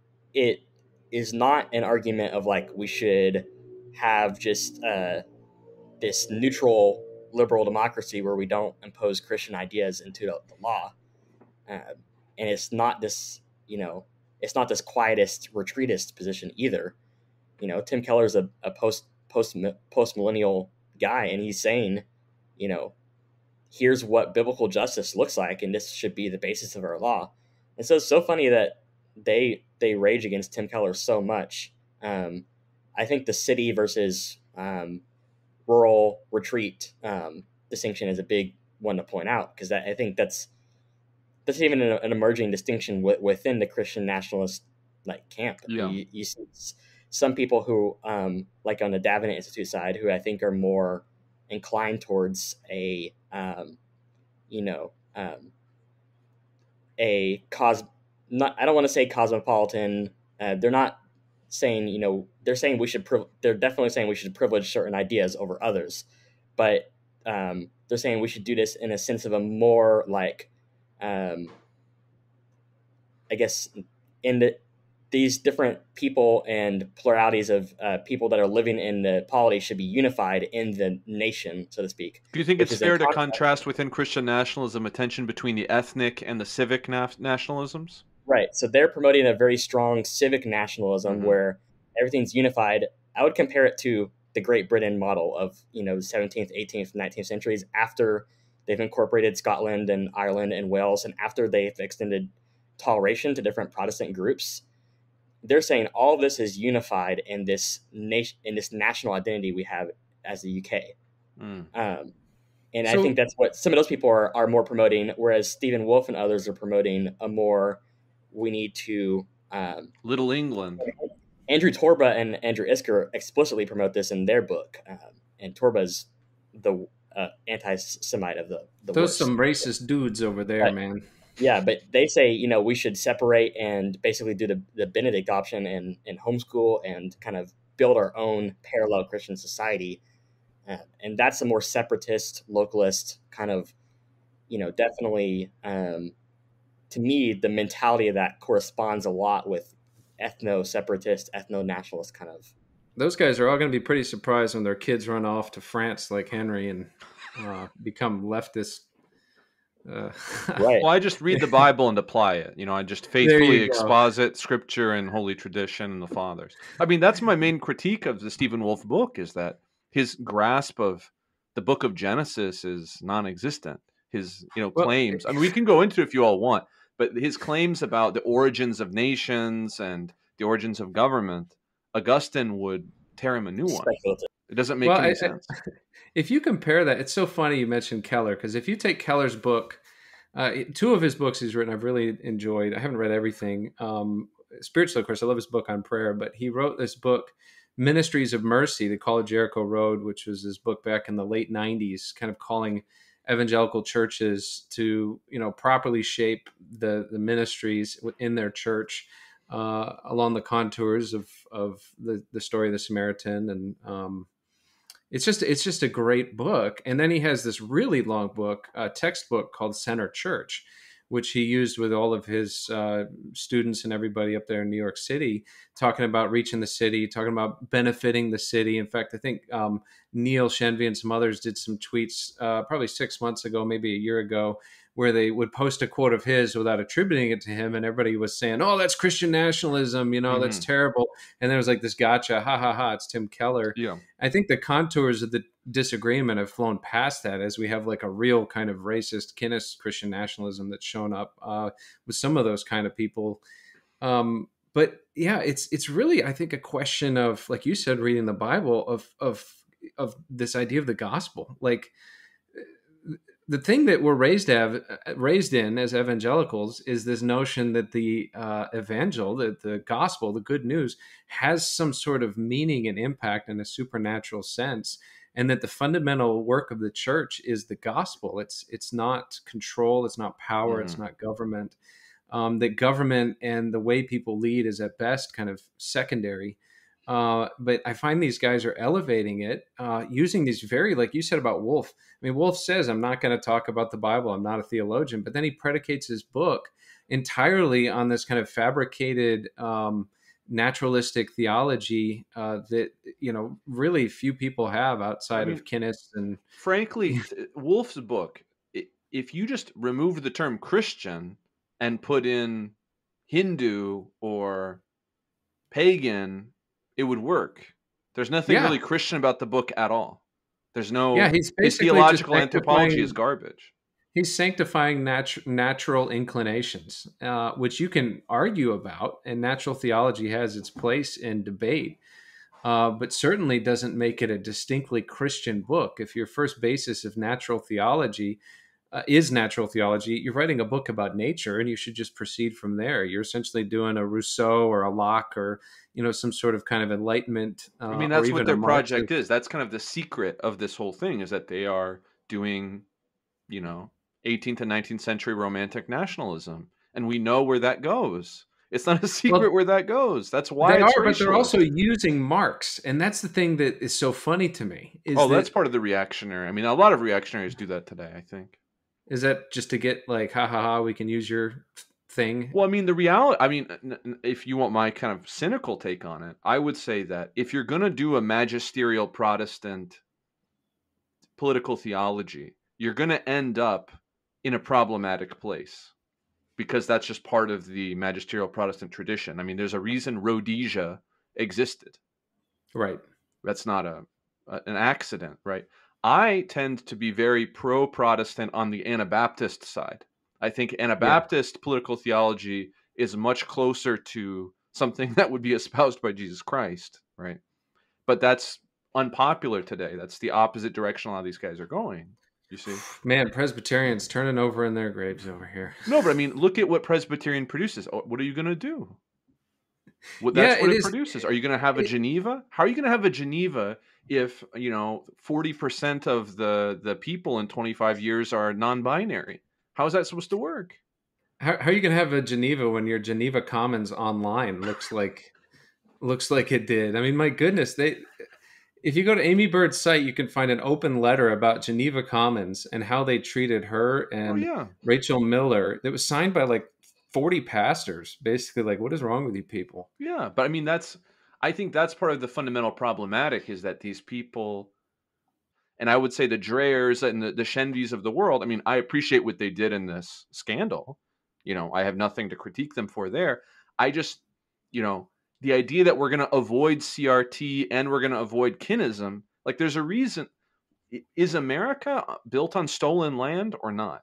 it is not an argument of like we should have just uh, this neutral liberal democracy where we don't impose Christian ideas into the, the law. Uh, and it's not this, you know, it's not this quietist, retreatist position either. You know, Tim Keller is a, a post post post millennial guy, and he's saying, you know, here's what biblical justice looks like, and this should be the basis of our law. And so it's so funny that they they rage against Tim Keller so much. Um, I think the city versus um, rural retreat um, distinction is a big one to point out, because I think that's that's even an, an emerging distinction w- within the Christian nationalist like camp. Yeah. You, you see some people who, um, like on the Davenant Institute side, who I think are more inclined towards a, um, you know, um, a cos. Not, I don't want to say cosmopolitan. Uh, they're not saying, you know, they're saying we should. Pri- they're definitely saying we should privilege certain ideas over others, but um, they're saying we should do this in a sense of a more like, um, I guess, in the these different people and pluralities of uh, people that are living in the polity should be unified in the nation, so to speak. Do you think it's fair to contrast. contrast within Christian nationalism a tension between the ethnic and the civic na- nationalisms? Right. So they're promoting a very strong civic nationalism Mhm. where everything's unified. I would compare it to the Great Britain model of, you know, the seventeenth, eighteenth, nineteenth centuries after they've incorporated Scotland and Ireland and Wales, and after they've extended toleration to different Protestant groups. They're saying all of this is unified in this nation, in this national identity we have as the U K. Mm. Um, and I So think that's what some of those people are, are more promoting, whereas Stephen Wolfe and others are promoting a more, we need to, um, Little England. Andrew Torba and Andrew Isker explicitly promote this in their book. Um, and Torba's the uh, anti-Semite of the, the those worst. some racist dudes over there, But, man. yeah, but they say, you know, we should separate and basically do the, the Benedict option and, and homeschool and kind of build our own parallel Christian society. Uh, and that's a more separatist, localist kind of, you know, definitely, um, to me, the mentality of that corresponds a lot with ethno-separatist, ethno-nationalist kind of. Those guys are all going to be pretty surprised when their kids run off to France like Henry and uh, become leftist. Uh, Right. Well, I just read the Bible and apply it. You know, I just There faithfully you go. exposit Scripture and Holy Tradition and the Fathers. I mean, that's my main critique of the Stephen Wolfe book, is that his grasp of the book of Genesis is non-existent. His, you know, Well, claims. I mean, we can go into it if you all want, but his claims about the origins of nations and the origins of government, Augustine would tear him a new one. Speculative. It doesn't make Well, any I- I- sense. if you compare that, it's so funny you mentioned Keller, because if you take Keller's book, uh, two of his books he's written, I've really enjoyed. I haven't read everything. Um, spiritually, of course, I love his book on prayer, but he wrote this book, Ministries of Mercy, The Call of Jericho Road, which was his book back in the late nineties, kind of calling evangelical churches to, you know, properly shape the, the ministries within their church uh, along the contours of, of the, the story of the Samaritan. And um, it's just it's just a great book. And then he has this really long book, a textbook called Center Church, which he used with all of his uh, students and everybody up there in New York City, talking about reaching the city, talking about benefiting the city. In fact, I think um, Neil Shenvi and some others did some tweets uh, probably six months ago, maybe a year ago, where they would post a quote of his without attributing it to him, and everybody was saying, "Oh, that's Christian nationalism, you know, that's Mhm. terrible." And there was like this gotcha, ha ha ha, it's Tim Keller. Yeah. I think the contours of the disagreement have flown past that, as we have like a real kind of racist, kinist Christian nationalism that's shown up uh, with some of those kind of people. Um, but yeah, it's it's really, I think, a question of, like you said, reading the Bible, of of of this idea of the gospel. Like, the thing that we're raised have raised in as evangelicals is this notion that the uh, evangel, that the gospel, the good news, has some sort of meaning and impact in a supernatural sense, and that the fundamental work of the church is the gospel. It's it's not control, it's not power, Mhm. it's not government. Um, that government and the way people lead is at best kind of secondary. Uh, but I find these guys are elevating it, uh, using these very, like you said about Wolfe. I mean, Wolfe says, I'm not going to talk about the Bible. I'm not a theologian. But then he predicates his book entirely on this kind of fabricated um, naturalistic theology uh, that, you know, really few people have outside I mean, of Kinnis. And frankly, th- Wolfe's book, i- if you just remove the term Christian and put in Hindu or pagan, it would work. There's nothing yeah, really Christian about the book at all. There's no, yeah, he's his basically just theological anthropology sanctifying is garbage. He's sanctifying natu- natural inclinations, uh, which you can argue about, and natural theology has its place in debate, uh, but certainly doesn't make it a distinctly Christian book. If your first basis of natural theology uh, is natural theology, you're writing a book about nature, and you should just proceed from there. You're essentially doing a Rousseau or a Locke, or, you know, some sort of kind of enlightenment, uh, I mean, or that's what even a their Marxist. project is. That's kind of the secret of this whole thing, is that they are doing, you know, eighteenth and nineteenth century romantic nationalism. And we know where that goes. It's not a secret Well, where that goes. That's why they it's are, but they're also racialist. using Marx, and that's the thing that is so funny to me. Is Oh, that that's part of the reactionary. I mean, a lot of reactionaries do that today, I think. Is that just to get like, ha ha ha, we can use your thing? Well, I mean, the reality, I mean, n- n- if you want my kind of cynical take on it, I would say that if you're going to do a magisterial Protestant political theology, you're going to end up in a problematic place. because that's just part of the magisterial Protestant tradition. I mean, there's a reason Rhodesia existed. Right. That's not a, a an accident, right? I tend to be very pro-Protestant on the Anabaptist side. I think Anabaptist yeah. political theology is much closer to something that would be espoused by Jesus Christ, right? But that's unpopular today. That's the opposite direction a lot of these guys are going. You see? Man, Presbyterians turning over in their graves over here. No, but I mean, look at what Presbyterian produces. What are you going to do? Well, that's yeah, what it, it is, produces. Are you going to have a it, Geneva? How are you going to have a Geneva if, you know, forty percent of the, the people in twenty-five years are non-binary? How is that supposed to work? How, how are you going to have a Geneva when your Geneva Commons online looks like looks like it did? I mean, my goodness, they if you go to Amy Bird's site, you can find an open letter about Geneva Commons and how they treated her and oh, yeah. Rachel Miller that was signed by like forty pastors. Basically, like, what is wrong with you people? Yeah, but I mean, that's I think that's part of the fundamental problematic is that these people, and I would say the Dreyers and the, the Shendies of the world, I mean, I appreciate what they did in this scandal. You know, I have nothing to critique them for there. I just, you know, the idea that we're going to avoid C R T and we're going to avoid kinism, like there's a reason. Is America built on stolen land or not?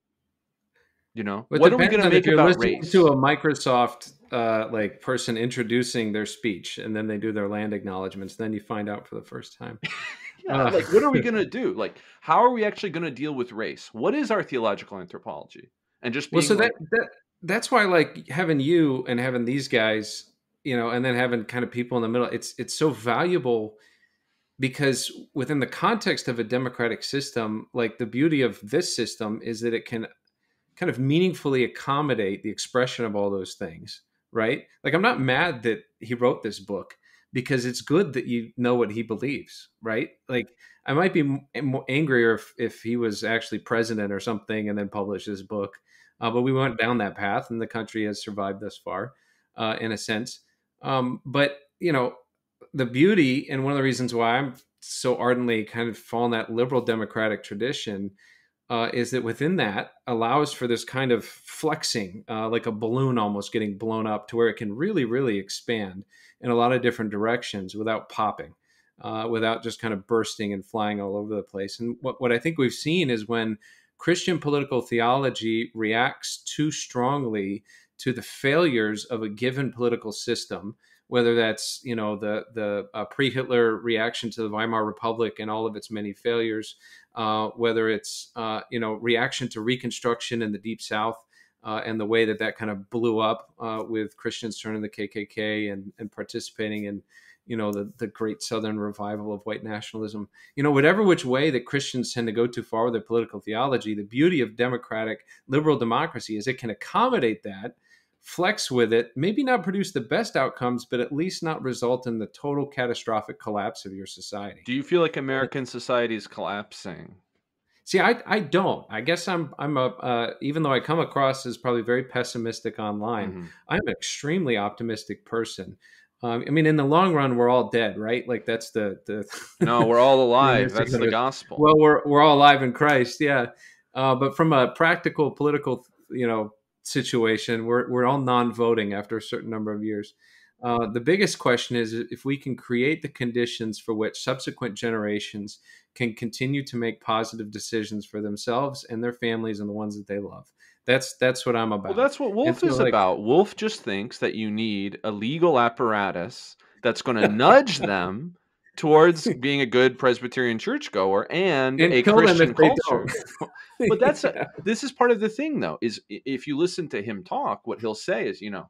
You know, it what are we going to make if you're about listening race? To a Microsoft uh, like person introducing their speech, and then they do their land acknowledgments, then you find out for the first time. yeah, uh, like what are we going to do? Like, how are we actually going to deal with race? What is our theological anthropology? And just being well, so like, that, that that's why like having you and having these guys, you know, and then having kind of people in the middle, it's it's so valuable. Because within the context of a democratic system, like the beauty of this system is that it can kind of meaningfully accommodate the expression of all those things, right? Like, I'm not mad that he wrote this book because it's good that you know what he believes, right? Like, I might be more angrier if, if he was actually president or something and then published his book. Uh, but we went down that path and the country has survived thus far, uh, in a sense. Um, but, you know, the beauty, and one of the reasons why I'm so ardently kind of following that liberal democratic tradition uh, is that within that allows for this kind of flexing, uh, like a balloon almost getting blown up to where it can really, really expand in a lot of different directions without popping, uh, without just kind of bursting and flying all over the place. And what, what I think we've seen is when Christian political theology reacts too strongly to the failures of a given political system, whether that's, you know, the the uh, pre-Hitler reaction to the Weimar Republic and all of its many failures, uh, whether it's, uh, you know, reaction to Reconstruction in the Deep South uh, and the way that that kind of blew up uh, with Christians turning the K K K and, and participating in, you know, the, the great Southern revival of white nationalism. You know, whatever which way that Christians tend to go too far with their political theology, the beauty of democratic liberal democracy is it can accommodate that, flex with it, maybe not produce the best outcomes, but at least not result in the total catastrophic collapse of your society. Do you feel like American society is collapsing? See, I I don't. I guess I'm I'm a uh, even though I come across as probably very pessimistic online, mm-hmm. I'm an extremely optimistic person. Um, I mean, in the long run, we're all dead, right? Like that's the the. No, we're all alive. That's the gospel. Well, we're we're all alive in Christ, yeah. Uh, but from a practical political, you know, situation, we're we're all non-voting after a certain number of years. Uh, the biggest question is if we can create the conditions for which subsequent generations can continue to make positive decisions for themselves and their families and the ones that they love. That's that's what I'm about. Well, that's what Wolfe is like, about. Wolfe just thinks that you need a legal apparatus that's going to nudge them towards being a good Presbyterian churchgoer and, and a Christian culture. But that's yeah. a, this is part of the thing, though, is if you listen to him talk, what he'll say is, you know,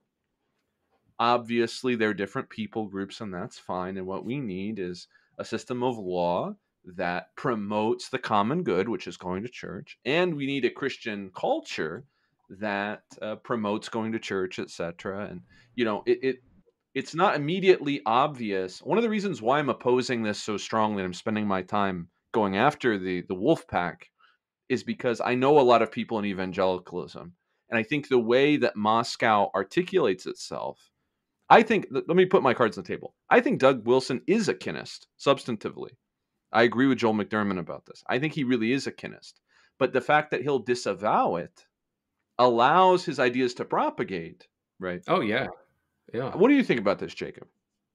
obviously there are different people groups, and that's fine. And what we need is a system of law that promotes the common good, which is going to church, and we need a Christian culture that uh, promotes going to church, et cetera. And you know, it, it it's not immediately obvious. One of the reasons why I'm opposing this so strongly, and I'm spending my time going after the the Wolf Pack, is because I know a lot of people in evangelicalism, and I think the way that Moscow articulates itself, I think. Let me put my cards on the table. I think Doug Wilson is a kinist substantively. I agree with Joel McDermott about this. I think he really is a kinist. But the fact that he'll disavow it allows his ideas to propagate, right? Oh yeah, yeah. What do you think about this, Jacob?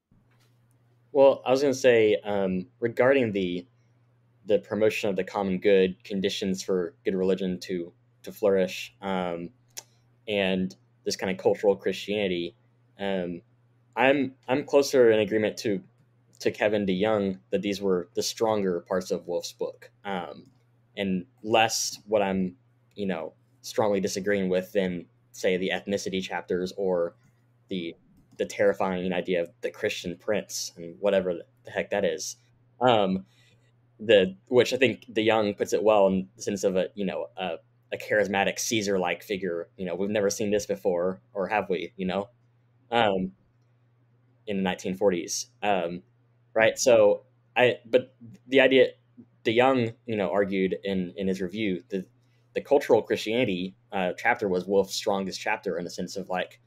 Well, I was going to say um, regarding the the promotion of the common good, conditions for good religion to to flourish, um, and this kind of cultural Christianity. Um, I'm I'm closer in agreement to to Kevin DeYoung that these were the stronger parts of Wolfe's book, um, and less what I'm you know strongly disagreeing with than say the ethnicity chapters or the the terrifying idea of the Christian prince and whatever the heck that is. Um, the which I think DeYoung puts it well in the sense of a you know a, a charismatic Caesar like figure. You know, we've never seen this before, or have we? You know, um, in the nineteen forties, um, right? So I, but the idea DeYoung, you know, argued in in his review the the cultural Christianity uh, chapter was Wolfe's strongest chapter in the sense of like,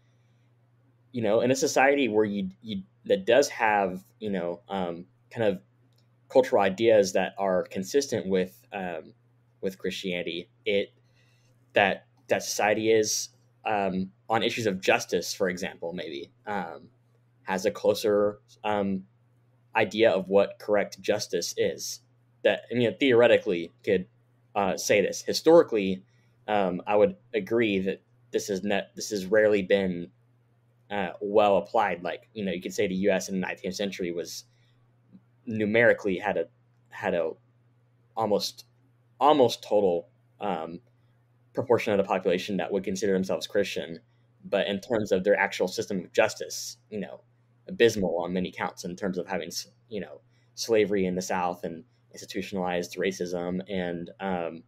you know, in a society where you you that does have you know um, kind of cultural ideas that are consistent with um, with Christianity, it that that society is um, on issues of justice, for example, maybe um, has a closer um, idea of what correct justice is. That I mean, theoretically could uh, say this. Historically, um, I would agree that this is net. This has rarely been uh, well applied. Like you know, you could say the U S in the nineteenth century was numerically had a had a almost almost total um, proportion of the population that would consider themselves Christian, but in terms of their actual system of justice, you know, abysmal on many counts in terms of having you know slavery in the South and institutionalized racism and um,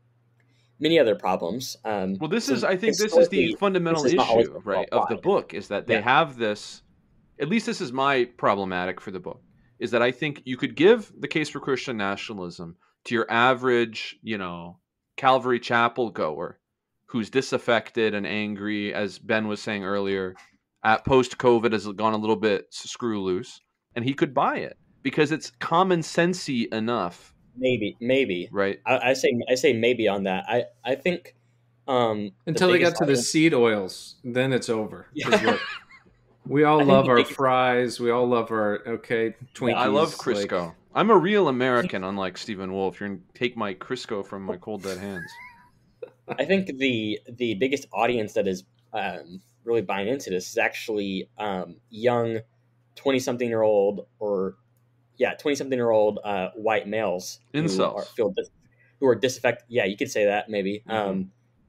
many other problems. Um, Well, this so is, I think, this is the historically, fundamental this has not always issue, been well right, of the applied. book, is that they Yeah. have this. At least this is my problematic for the book, is that I think you could give the case for Christian nationalism to your average, you know, Calvary Chapel goer who's disaffected and angry, as Ben was saying earlier, at post-COVID has gone a little bit screw loose, and he could buy it because it's common sensey enough, Maybe, maybe. right? I, I say I say maybe on that. I I think um, the Until they biggest got to the audience- seed oils, then it's over. 'Cause Yeah. look, we all I think love the our biggest- fries. We all love our okay Twinkies. I love like- Crisco. I'm a real American, unlike Stephen Wolfe. You're gonna take my Crisco from my cold dead hands. I think the the biggest audience that is um, really buying into this is actually um, young, twenty something year old or yeah, twenty something year old uh, white males who Incels. are feel dis- who are disaffected. Yeah, you could say that maybe. Mhm. Um,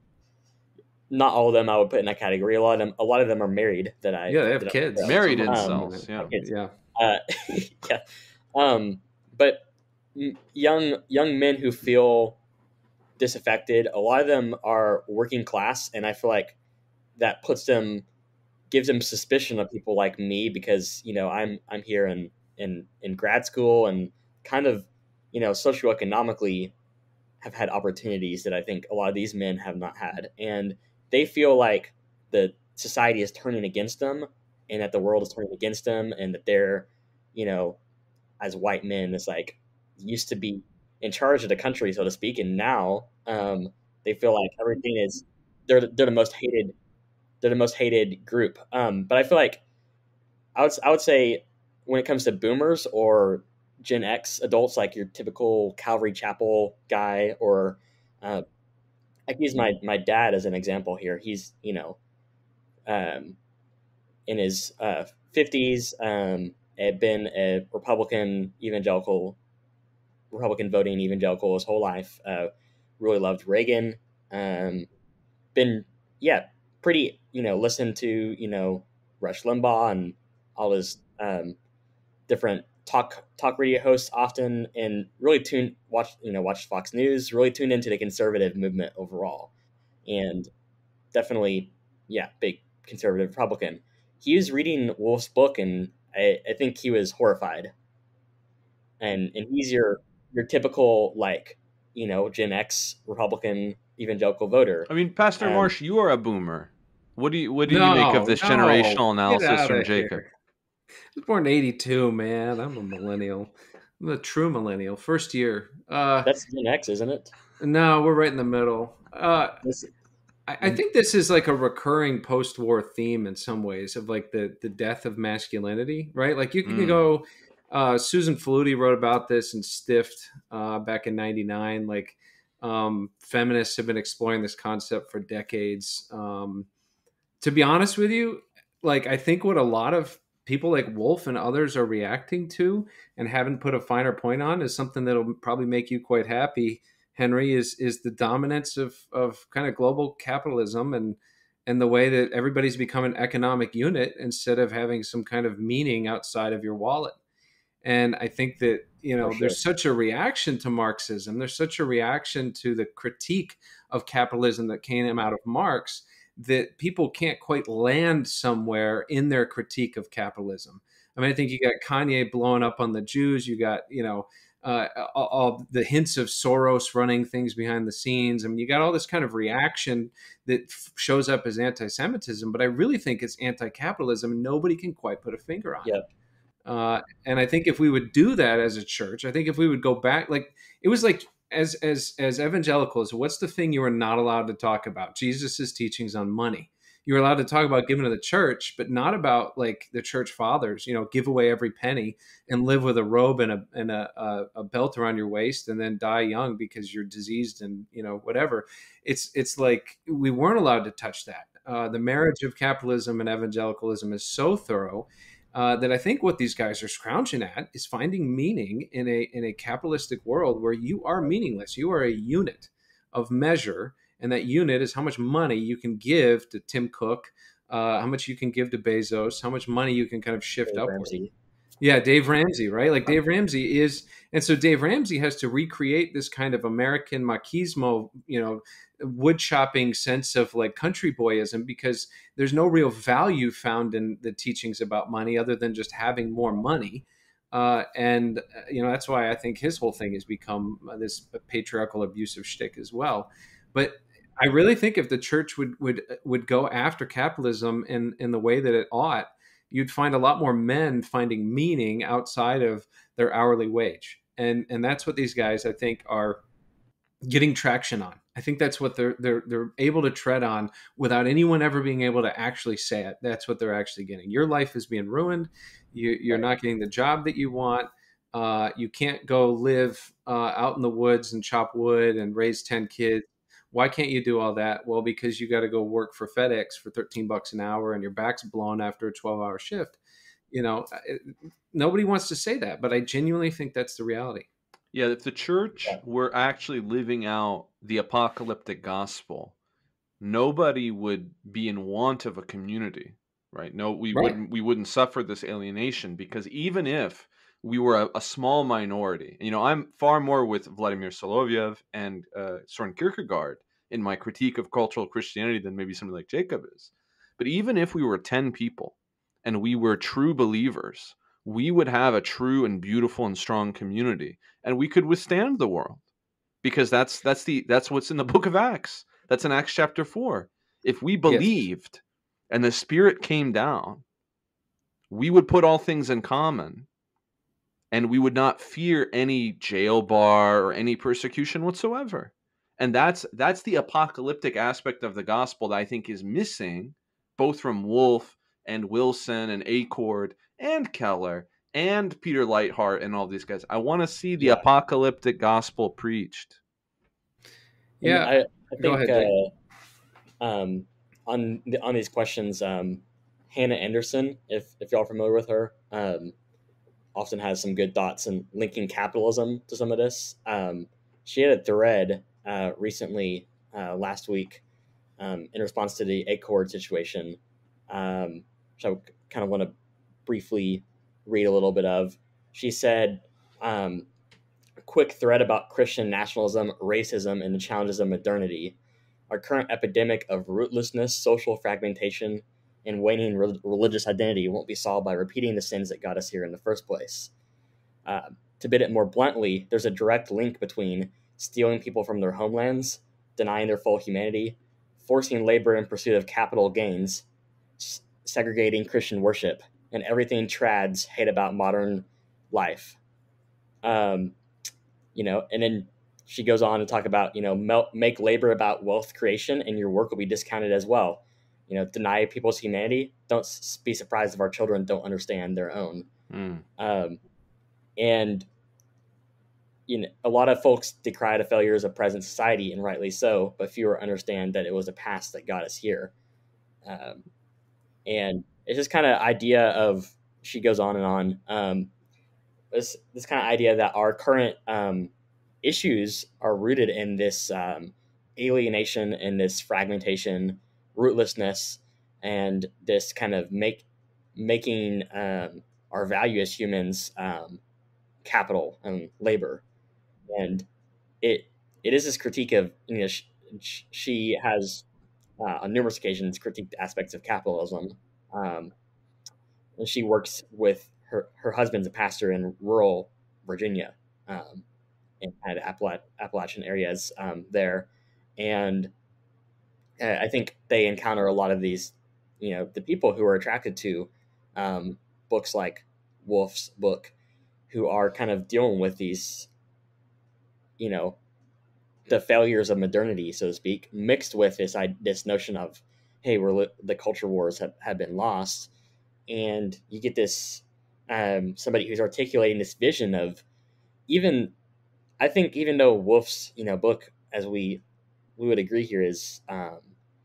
not all of them I would put in that category. A lot of them, a lot of them are married. That I Yeah, they have that I- kids. that I- Married Some of them, incels, man. yeah. Kids. Yeah. Uh, yeah. Um, but m- young young men who feel disaffected, a lot of them are working class, and I feel like that puts them gives them suspicion of people like me because you know I'm I'm here in in in grad school and kind of you know socioeconomically have had opportunities that I think a lot of these men have not had, and they feel like the society is turning against them and that the world is turning against them and that they're you know as white men it's like used to be in charge of the country so to speak, and now um, they feel like everything is they're they're the most hated they're the most hated group. Um, but I feel like I would I would say when it comes to boomers or Gen X adults, like your typical Calvary Chapel guy, or uh, I can use my my dad as an example here. He's you know um, in his uh, fifties, um, had been a Republican evangelical, Republican voting evangelical his whole life. Uh, really loved Reagan. Um, been yeah pretty you know listened to you know Rush Limbaugh and all his um, different talk talk radio hosts often, and really tuned watch you know watched Fox News, really tuned into the conservative movement overall, and definitely yeah big conservative Republican. He was reading Wolfe's book, and I, I think he was horrified. And and he's your your typical like you know Gen X Republican evangelical voter. I mean, Pastor Um, Marsh, you are a boomer. What do you what do you No, make of this no, generational get analysis outta from here. Jacob? I was born in eighty-two, man. I'm a millennial. I'm a true millennial. First year. Uh, That's Gen X, isn't it? no, we're right in the middle. Uh, This, I, I think this is like a recurring post-war theme in some ways of like the the death of masculinity, right? Like you can Mm. go. Uh, Susan Faludi wrote about this in Stift uh, back in ninety-nine. Like um, feminists have been exploring this concept for decades. Um, to be honest with you, like I think what a lot of people like Wolfe and others are reacting to and haven't put a finer point on is something that'll probably make you quite happy, Henry, is is the dominance of of kind of global capitalism and and the way that everybody's become an economic unit instead of having some kind of meaning outside of your wallet. And I think that, you For know, sure. there's such a reaction to Marxism. There's such a reaction to the critique of capitalism that came out of Marx that people can't quite land somewhere in their critique of capitalism. I mean, I think you got Kanye blowing up on the Jews. You got, you know, uh, all, all the hints of Soros running things behind the scenes. I mean, you got all this kind of reaction that f- shows up as anti-Semitism, but I really think it's anti-capitalism, and nobody can quite put a finger on it. Yeah. Uh, and I think if we would do that as a church, I think if we would go back, like it was like as as as evangelicals, what's the thing you are not allowed to talk about? Jesus's teachings on money. You're allowed to talk about giving to the church, but not about like the church fathers. You know, give away every penny and live with a robe and a and a, a, a belt around your waist, and then die young because you're diseased and you know whatever. It's it's like we weren't allowed to touch that. Uh, the marriage of capitalism and evangelicalism is so thorough uh, that I think what these guys are scrounging at is finding meaning in a in a capitalistic world where you are meaningless. You are a unit of measure, and that unit is how much money you can give to Tim Cook, uh, how much you can give to Bezos, how much money you can kind of shift Dave upward. Ramsey. Yeah, Dave Ramsey, right? Like Dave Ramsey is, and so Dave Ramsey has to recreate this kind of American machismo, you know, wood chopping sense of like country boyism because there's no real value found in the teachings about money other than just having more money. Uh, and, uh, you know, that's why I think his whole thing has become this patriarchal abusive shtick as well. But I really think if the church would would would go after capitalism in, in the way that it ought, you'd find a lot more men finding meaning outside of their hourly wage. And and that's what these guys I think are getting traction on. I think that's what they're they're they're able to tread on without anyone ever being able to actually say it. That's what they're actually getting. Your life is being ruined. You, you're not getting the job that you want. Uh, you can't go live uh, out in the woods and chop wood and raise ten kids. Why can't you do all that? Well, because you got to go work for FedEx for thirteen bucks an hour and your back's blown after a twelve hour shift. You know, it, nobody wants to say that, but I genuinely think that's the reality. Yeah, if the church were actually living out the apocalyptic gospel, nobody would be in want of a community, right? No, we Right. wouldn't we wouldn't suffer this alienation because even if we were a, a small minority, you know, I'm far more with Vladimir Soloviev and uh, Soren Kierkegaard in my critique of cultural Christianity than maybe somebody like Jacob is. But even if we were ten people and we were true believers, we would have a true and beautiful and strong community, and we could withstand the world, because that's that's the that's what's in the book of Acts. That's in Acts chapter four. If we believed, yes, and the Spirit came down, we would put all things in common, and we would not fear any jail bar or any persecution whatsoever. And that's that's the apocalyptic aspect of the gospel that I think is missing, both from Wolfe and Wilson and Achord and Keller and Peter Lightheart and all these guys. I want to see the Yeah. apocalyptic gospel preached. Yeah, I, I go think ahead, uh, um, on the, on these questions, um, Hannah Anderson, if if y'all are familiar with her, um, often has some good thoughts and linking capitalism to some of this. Um, she had a thread uh, recently, uh, last week, um, in response to the Achord situation, um, which I kind of want to briefly read a little bit of. She said, um, a quick thread about Christian nationalism, racism, and the challenges of modernity. Our current epidemic of rootlessness, social fragmentation, and waning re- religious identity won't be solved by repeating the sins that got us here in the first place. Uh, to put it more bluntly, there's a direct link between stealing people from their homelands, denying their full humanity, forcing labor in pursuit of capital gains, s- segregating Christian worship, and everything trads hate about modern life. Um, you know, and then she goes on to talk about, you know, mel- make labor about wealth creation and your work will be discounted as well. You know, deny people's humanity. Don't s- be surprised if our children don't understand their own. Mm. Um, and, you know, a lot of folks decry the failures of present society, and rightly so, but fewer understand that it was the past that got us here. Um, and it's this kind of idea of, she goes on and on, um, this, this kind of idea that our current um, issues are rooted in this um, alienation and this fragmentation, rootlessness, and this kind of make making um, our value as humans um, capital and labor. And it it is this critique of, you know, she, she has uh, on numerous occasions critiqued aspects of capitalism. Um, and she works with her her husband's a pastor in rural Virginia, um, in kind of Appala- Appalachian areas um, there, and uh, I think they encounter a lot of these, you know, the people who are attracted to um, books like Wolfe's book, who are kind of dealing with these, you know, the failures of modernity, so to speak, mixed with this I, this notion of, hey, we're li- the culture wars have, have been lost, and you get this um, somebody who's articulating this vision of, even, I think even though Wolfe's, you know, book, as we we would agree here, is um,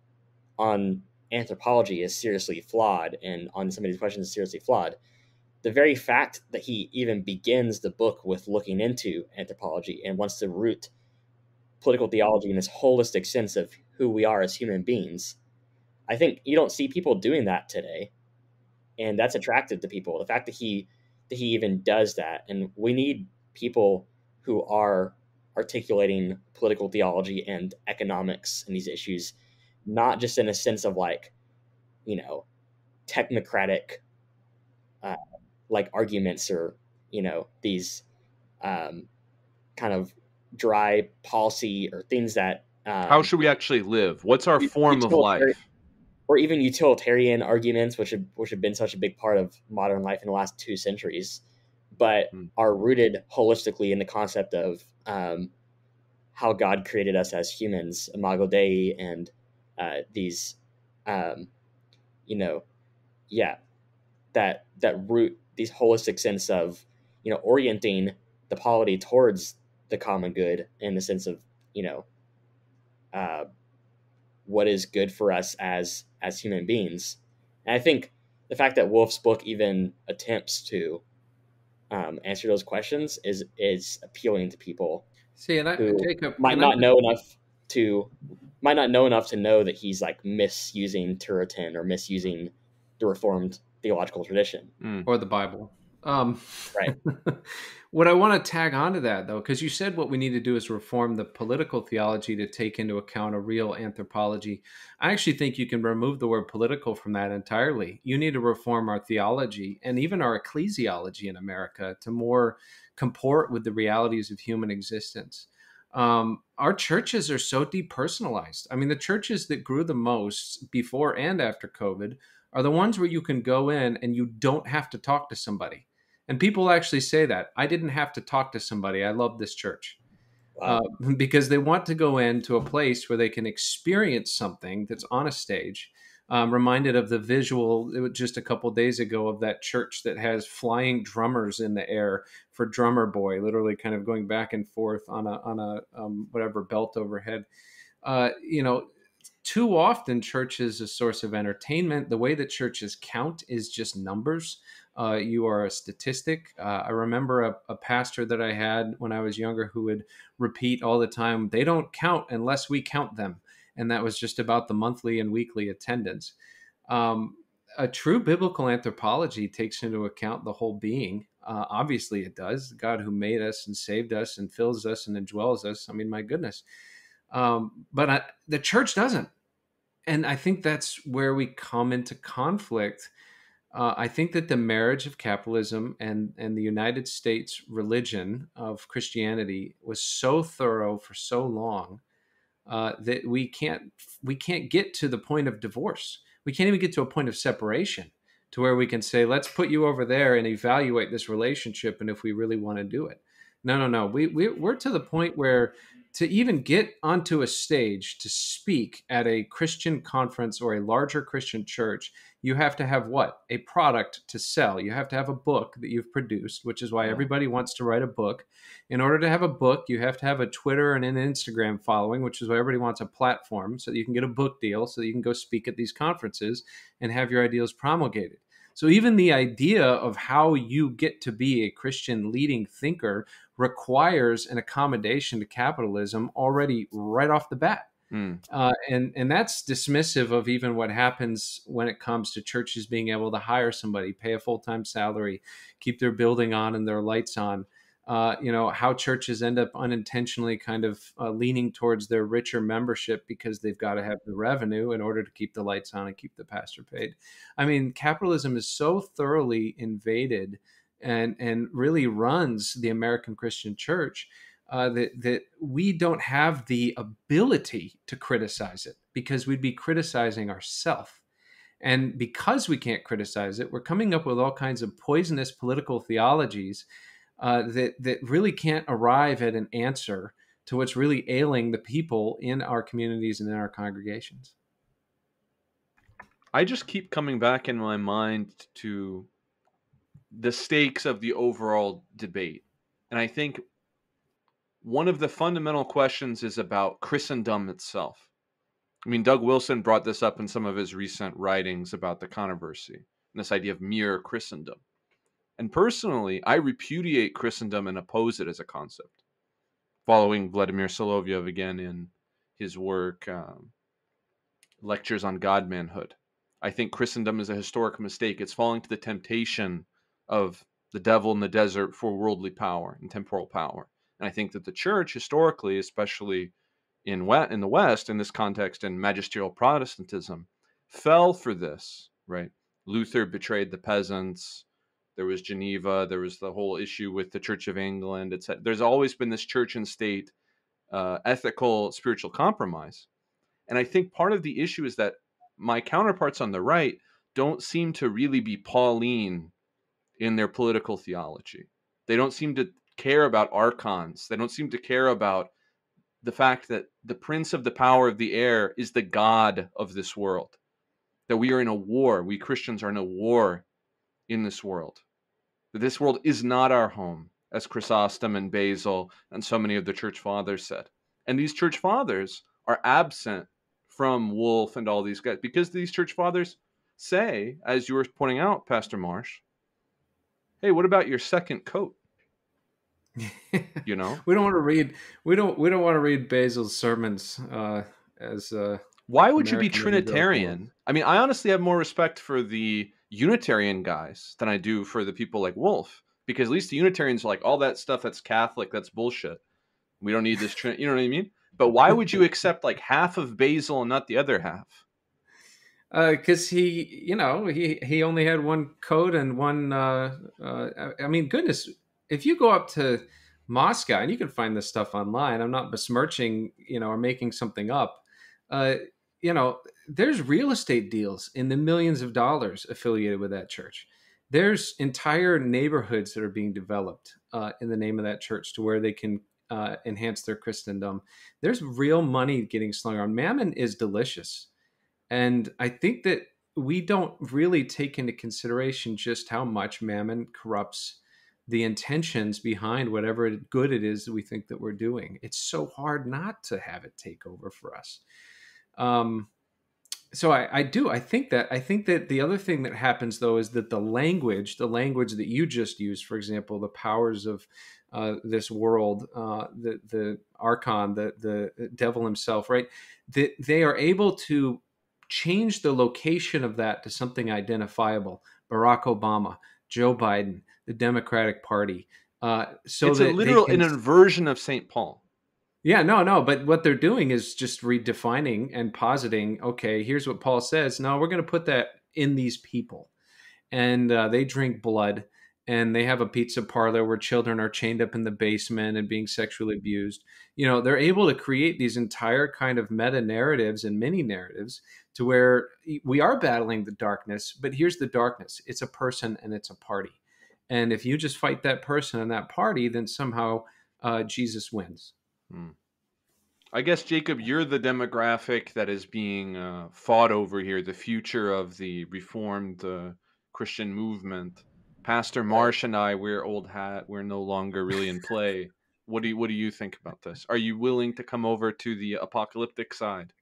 on anthropology is seriously flawed, and on some of these questions is seriously flawed. The very fact that he even begins the book with looking into anthropology and wants to root political theology in this holistic sense of who we are as human beings, I think you don't see people doing that today, and that's attractive to people. The fact that he that he even does that, and we need people who are articulating political theology and economics and these issues, not just in a sense of like, you know, technocratic uh, like arguments, or, you know, these um, kind of dry policy or things that um, How should we actually live? What's our form of utilitarian, life? or even utilitarian arguments, which have, which have been such a big part of modern life in the last two centuries, but Hmm. are rooted holistically in the concept of um, how God created us as humans, Imago Dei, and uh, these, um, you know, yeah, that that root these holistic sense of, you know, orienting the polity towards the common good in the sense of, you know, uh, what is good for us as as human beings. And I think the fact that Wolfe's book even attempts to um, answer those questions is is appealing to people See, and I, who Jacob, might can I not just, know enough to might not know enough to know that he's like misusing Turretin or misusing the Reformed theological tradition. Mm. or the Bible? Um, Right. what I want to tag onto that, though, because you said what we need to do is reform the political theology to take into account a real anthropology. I actually think you can remove the word political from that entirely. You need to reform our theology and even our ecclesiology in America to more comport with the realities of human existence. Um, our churches are so depersonalized. I mean, the churches that grew the most before and after COVID are the ones where you can go in and you don't have to talk to somebody. And people actually say that. I didn't have to talk to somebody. I love this church. Wow. Uh, because they want to go into a place where they can experience something that's on a stage. Um, reminded of the visual, it was just a couple days ago, of that church that has flying drummers in the air for Drummer Boy, literally kind of going back and forth on a on a um, whatever belt overhead. Uh, you know, too often church is a source of entertainment. The way that churches count is just numbers. Uh, you are a statistic. Uh, I remember a, a pastor that I had when I was younger who would repeat all the time, they don't count unless we count them. And that was just about the monthly and weekly attendance. Um, a true biblical anthropology takes into account the whole being. Uh, obviously, it does. God who made us and saved us and fills us and indwells us. I mean, my goodness. Um, but I, the church doesn't. And I think that's where we come into conflict. Uh, I think that the marriage of capitalism and, and the United States religion of Christianity was so thorough for so long uh, that we can't we can't get to the point of divorce. We can't even get to a point of separation to where we can say, let's put you over there and evaluate this relationship, and if we really want to do it. No, no, no. We, we we're to the point where to even get onto a stage to speak at a Christian conference or a larger Christian church, you have to have what? A product to sell. You have to have a book that you've produced, which is why Yeah. everybody wants to write a book. In order to have a book, you have to have a Twitter and an Instagram following, which is why everybody wants a platform so that you can get a book deal, so that you can go speak at these conferences and have your ideals promulgated. So even the idea of how you get to be a Christian leading thinker requires an accommodation to capitalism already right off the bat. Mm. Uh, and, and that's dismissive of even what happens when it comes to churches being able to hire somebody, pay a full-time salary, keep their building on and their lights on. Uh, you know, how churches end up unintentionally kind of uh, leaning towards their richer membership because they've got to have the revenue in order to keep the lights on and keep the pastor paid. I mean, capitalism is so thoroughly invaded and, and really runs the American Christian church uh, that, that we don't have the ability to criticize it because we'd be criticizing ourselves. And because we can't criticize it, we're coming up with all kinds of poisonous political theologies Uh, that that really can't arrive at an answer to what's really ailing the people in our communities and in our congregations. I just keep coming back in my mind to the stakes of the overall debate. And I think one of the fundamental questions is about Christendom itself. I mean, Doug Wilson brought this up in some of his recent writings about the controversy, and this idea of mere Christendom. And personally, I repudiate Christendom and oppose it as a concept, following Vladimir Soloviev again in his work, um, Lectures on God-Manhood. I think Christendom is a historic mistake. It's falling to the temptation of the devil in the desert for worldly power and temporal power. And I think that the church, historically, especially in, we- in the West, in this context, in magisterial Protestantism, fell for this, right? Luther betrayed the peasants. There was Geneva. There was the whole issue with the Church of England. It's, there's always been this church and state uh, ethical, spiritual compromise. And I think part of the issue is that my counterparts on the right don't seem to really be Pauline in their political theology. They don't seem to care about archons. They don't seem to care about the fact that the prince of the power of the air is the God of this world, that we are in a war. We Christians are in a war in this world. That this world is not our home, as Chrysostom and Basil and so many of the church fathers said. And these church fathers are absent from Wolfe and all these guys because these church fathers say, as you were pointing out, Pastor Marsh, hey, what about your second coat? You know, we don't want to read. We don't. We don't want to read Basil's sermons uh, as. Uh, Why would American you be Trinitarian? I mean, I honestly have more respect for the Unitarian guys than I do for the people like Wolfe, because at least the Unitarians are like, all that stuff that's Catholic, that's bullshit. We don't need this Trin-, you know what I mean? But why would you accept like half of Basil and not the other half? Because uh, he, you know, he he only had one coat and one. Uh, uh, I mean, goodness, if you go up to Moscow, and you can find this stuff online. I'm not besmirching, you know, or making something up. Uh, you know, there's real estate deals in the millions of dollars affiliated with that church. There's entire neighborhoods that are being developed uh, in the name of that church to where they can uh, enhance their Christendom. There's real money getting slung around. Mammon is delicious. And I think that we don't really take into consideration just how much mammon corrupts the intentions behind whatever good it is that we think that we're doing. It's so hard not to have it take over for us. Um, so I, I do. I think that. I think that the other thing that happens, though, is that the language, the language that you just used, for example, the powers of uh, this world, uh, the the archon, the the devil himself, right? That they are able to change the location of that to something identifiable. Barack Obama, Joe Biden, the Democratic Party. Uh, so it's that a literal can, an inversion of Saint Paul. Yeah, no, no. But what they're doing is just redefining and positing, okay, here's what Paul says. No, we're going to put that in these people. And uh, they drink blood and they have a pizza parlor where children are chained up in the basement and being sexually abused. You know, they're able to create these entire kind of meta narratives and mini narratives to where we are battling the darkness. But here's the darkness. It's a person and it's a party. And if you just fight that person and that party, then somehow uh, Jesus wins. Hmm. I guess, Jacob, you're the demographic that is being uh, fought over here, the future of the Reformed uh, Christian movement. Pastor Marsh and I, we're old hat. We're no longer really in play. What do you, what do you think about this? Are you willing to come over to the apocalyptic side?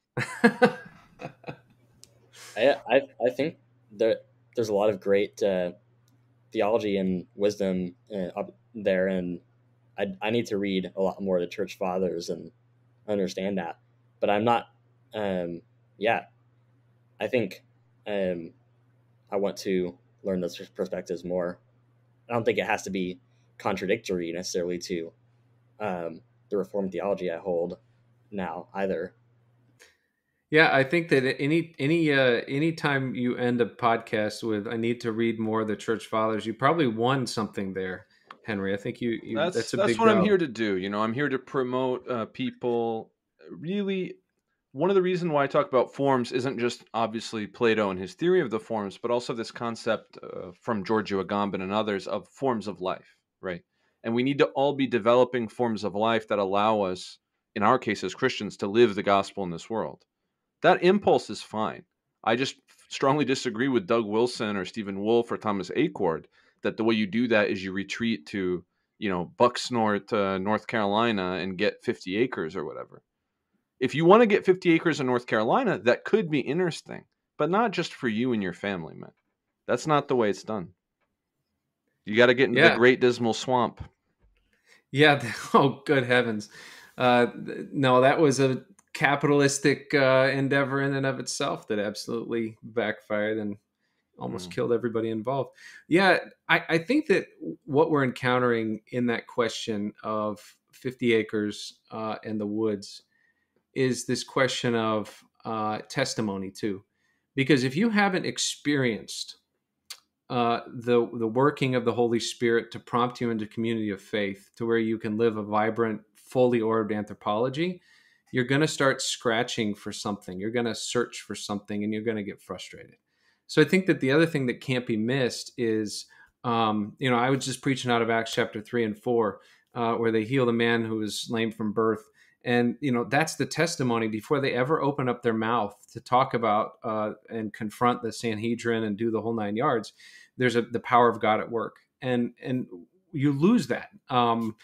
I, I I think that there's a lot of great uh, theology and wisdom uh, up there, and I I need to read a lot more of the church fathers and understand that. But I'm not. Um, yeah, I think um, I want to learn those perspectives more. I don't think it has to be contradictory necessarily to um, the Reformed theology I hold now either. Yeah, I think that any any uh any time you end a podcast with "I need to read more of the church fathers," you probably won something there, Henry. I think you you That's that's a that's big what I'm go. here to do. You know, I'm here to promote uh, people. Really, one of the reasons why I talk about forms isn't just obviously Plato and his theory of the forms, but also this concept uh, from Giorgio Agamben and others of forms of life, right? And we need to all be developing forms of life that allow us, in our case as Christians, to live the gospel in this world. That impulse is fine. I just strongly disagree with Doug Wilson or Stephen Wolfe or Thomas Achord that the way you do that is you retreat to, you know, Bucksnort, uh, North Carolina, and get fifty acres or whatever. If you want to get fifty acres in North Carolina, that could be interesting, but not just for you and your family, man. That's not the way it's done. You got to get into the Yeah, Great Dismal Swamp. yeah. Oh, good heavens! Uh, no, that was a capitalistic uh, endeavor in and of itself that absolutely backfired and almost Mm. killed everybody involved. Yeah, I, I think that what we're encountering in that question of fifty acres uh, and the woods is this question of uh, testimony too, because if you haven't experienced uh, the the working of the Holy Spirit to prompt you into community of faith, to where you can live a vibrant, fully orbed anthropology, you're going to start scratching for something. You're going to search for something, and you're going to get frustrated. So I think that the other thing that can't be missed is, um, you know, I was just preaching out of Acts chapter three and four, uh, where they healed a man who was lame from birth. And, you know, that's the testimony before they ever open up their mouth to talk about uh, and confront the Sanhedrin and do the whole nine yards. There's a, the power of God at work. And, and you lose that. Um,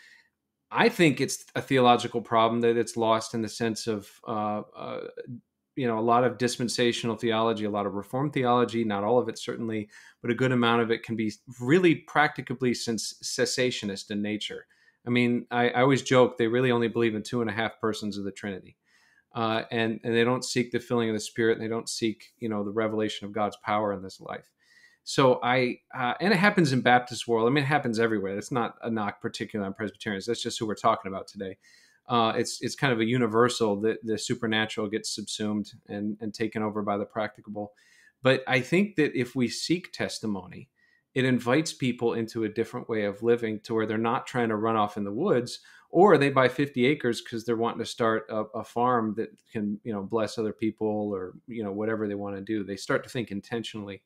I think it's a theological problem that it's lost in the sense of, uh, uh, you know, a lot of dispensational theology, a lot of Reformed theology, not all of it certainly, but a good amount of it can be really practicably cessationist in nature. I mean, I, I always joke they really only believe in two and a half persons of the Trinity, uh, and and they don't seek the filling of the Spirit, and they don't seek, you know, the revelation of God's power in this life. So I uh, and it happens in Baptist world. I mean, it happens everywhere. It's not a knock particular on Presbyterians. That's just who we're talking about today. Uh, it's it's kind of a universal that the supernatural gets subsumed and and taken over by the practicable. But I think that if we seek testimony, it invites people into a different way of living, to where they're not trying to run off in the woods, or they buy fifty acres because they're wanting to start a, a farm that can, you know, bless other people, or, you know, whatever they want to do. They start to think intentionally.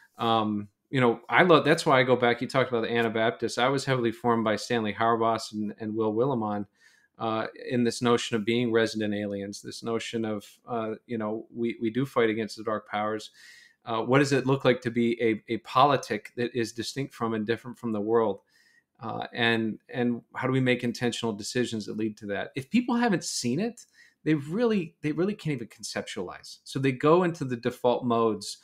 Um, you know, I love, that's why I go back. You talked about the Anabaptists. I was heavily formed by Stanley Hauerwas and, and Will Willimon uh, in this notion of being resident aliens, this notion of, uh, you know, we, we do fight against the dark powers. Uh, what does it look like to be a, a politic that is distinct from and different from the world? Uh, and and how do we make intentional decisions that lead to that? If people haven't seen it, they really they really can't even conceptualize. So they go into the default modes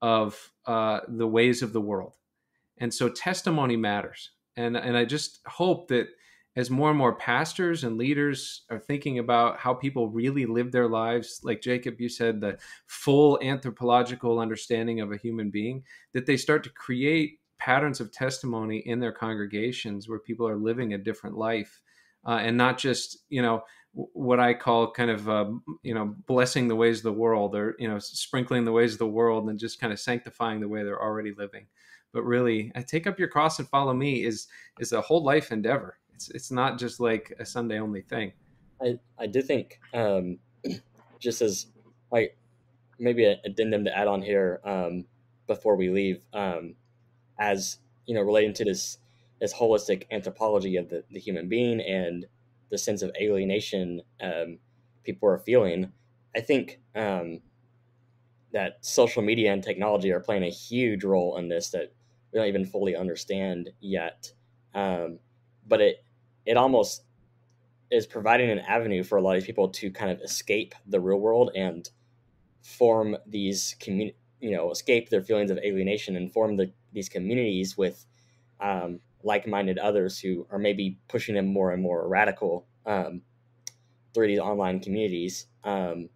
of uh, the ways of the world, and so testimony matters. And and I just hope that as more and more pastors and leaders are thinking about how people really live their lives, like Jacob, you said, the full anthropological understanding of a human being, that they start to create patterns of testimony in their congregations where people are living a different life, uh, and not just, you know, what I call kind of, uh, you know, blessing the ways of the world, or, you know, sprinkling the ways of the world and just kind of sanctifying the way they're already living. But really, I take up your cross and follow me is is a whole life endeavor. It's it's not just like a Sunday only thing. I, I do think, um, just as like maybe an addendum to add on here um, before we leave, um, as you know, relating to this this holistic anthropology of the, the human being and the sense of alienation um, people are feeling, I think um, that social media and technology are playing a huge role in this that we don't even fully understand yet. Um, but it it almost is providing an avenue for a lot of people to kind of escape the real world and form these community, you know, escape their feelings of alienation and form the, these communities with um, like-minded others who are maybe pushing them more and more radical um, through these online communities. Um,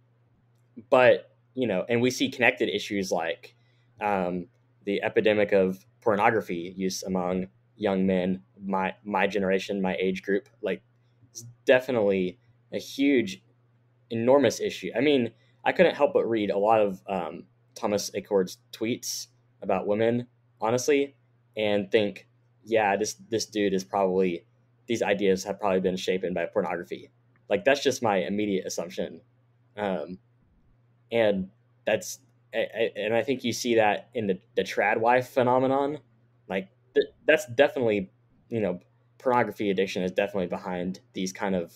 but, you know, and we see connected issues like um, the epidemic of pornography use among young men, my, my generation, my age group. Like, it's definitely a huge, enormous issue. I mean, I couldn't help but read a lot of um, Thomas Achord's tweets about women, honestly, and think, yeah, this this dude is probably, these ideas have probably been shaped by pornography. Like, that's just my immediate assumption. Um, and that's, I, I, and I think you see that in the, the trad wife phenomenon. Like, th- that's definitely, you know, pornography addiction is definitely behind these kind of,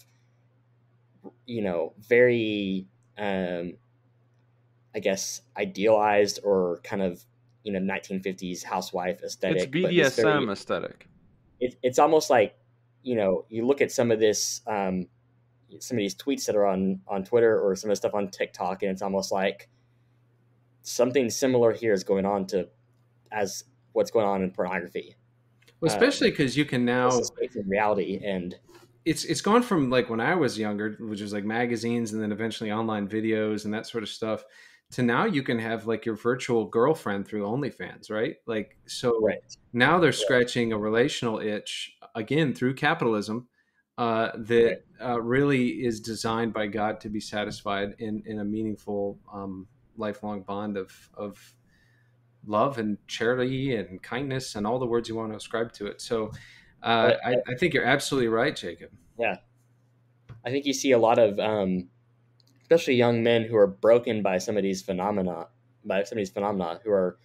you know, very, um, I guess, idealized or kind of, you know, nineteen fifties housewife aesthetic. It's but this B D S M very, aesthetic. it, it's almost like, you know, you look at some of this, um, some of these tweets that are on, on Twitter or some of the stuff on TikTok, and it's almost like something similar here is going on to as what's going on in pornography. Well, especially because you can now, This is in reality, and it's it's gone from like when I was younger, which was like magazines and then eventually online videos and that sort of stuff, to now you can have like your virtual girlfriend through OnlyFans, right? Like, so right. now they're scratching a relational itch again through capitalism uh, that uh, really is designed by God to be satisfied in in a meaningful um, lifelong bond of of love and charity and kindness and all the words you want to ascribe to it. So uh, But, I, I think you're absolutely right, Jacob. yeah, I think you see a lot of, um, especially young men who are broken by some of these phenomena, by some of these phenomena, who are,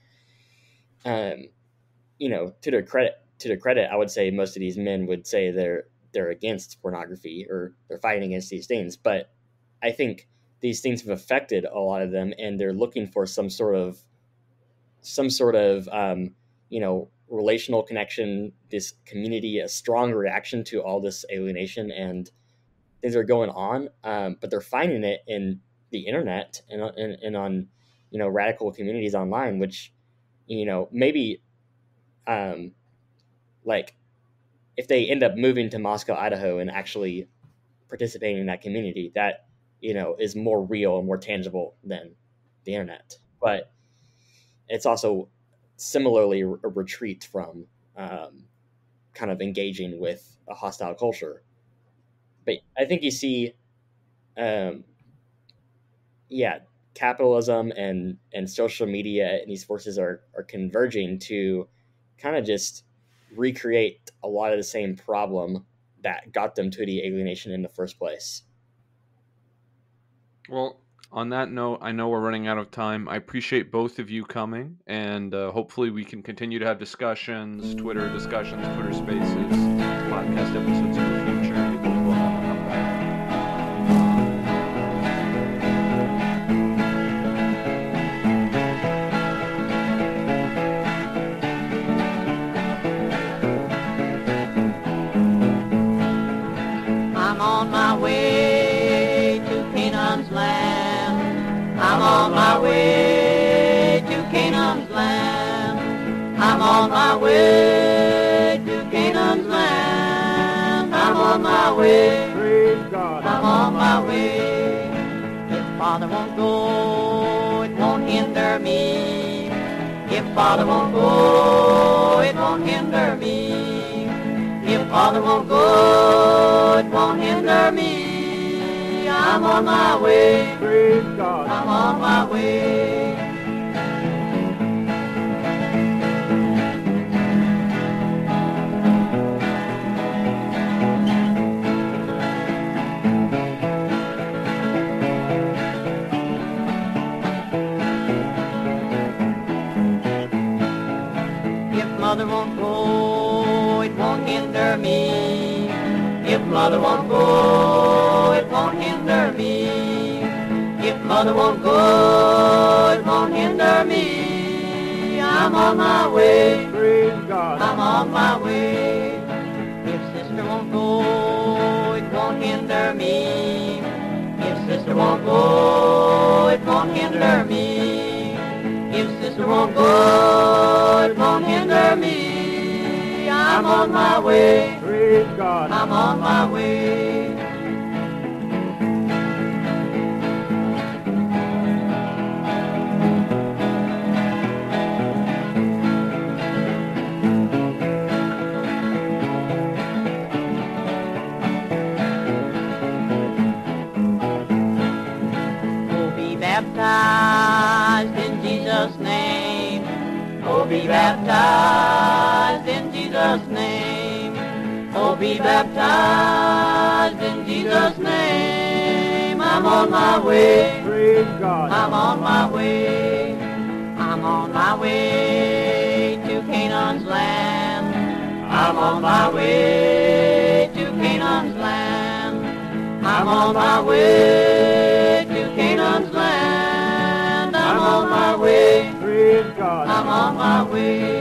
um, you know, to their credit, to their credit, I would say most of these men would say they're they're against pornography or they're fighting against these things. But I think these things have affected a lot of them, and they're looking for some sort of some sort of um, you know, relational connection, this community, a strong reaction to all this alienation and things are going on, um, but they're finding it in the internet and, and, and on, you know, radical communities online, which, you know, maybe um, like if they end up moving to Moscow, Idaho, and actually participating in that community, that, you know, is more real and more tangible than the internet. But it's also similarly a retreat from um, kind of engaging with a hostile culture. But I think you see, um, yeah, capitalism and, and social media and these forces are, are converging to kind of just recreate a lot of the same problem that got them to the alienation in the first place. Well, on that note, I know we're running out of time. I appreciate both of you coming, and uh, hopefully we can continue to have discussions, Twitter discussions, Twitter Spaces, podcast episodes in the future. Maybe we'll have a comeback. I'm on my way to Canaan's land. I'm on my way to Canaan's land. I'm on my way to Canaan's land. I'm on my way. Praise God. I'm on my way. If Father won't go, it won't hinder me. If Father won't go, it won't hinder me. If Father won't go, it won't hinder me. I'm on my way. Praise God. I'm on my way. If Mother won't mother won't go, it won't hinder me. If mother won't go, it won't hinder me. I'm on my way. Praise God. I'm on my way. If sister won't go, it won't hinder me. If sister won't go, it won't hinder me. If sister won't go, it won't hinder me. I'm on my way. Praise God. I'm on my way. Baptized in Jesus' name. Oh, be baptized in Jesus' name. Oh, be baptized in Jesus' name. I'm on my way. Praise God. I'm on my way. I'm on my way to Canaan's land. I'm on my way to Canaan's land. I'm on my way to Canaan's land. I'm on my way. Praise God. I'm on my way.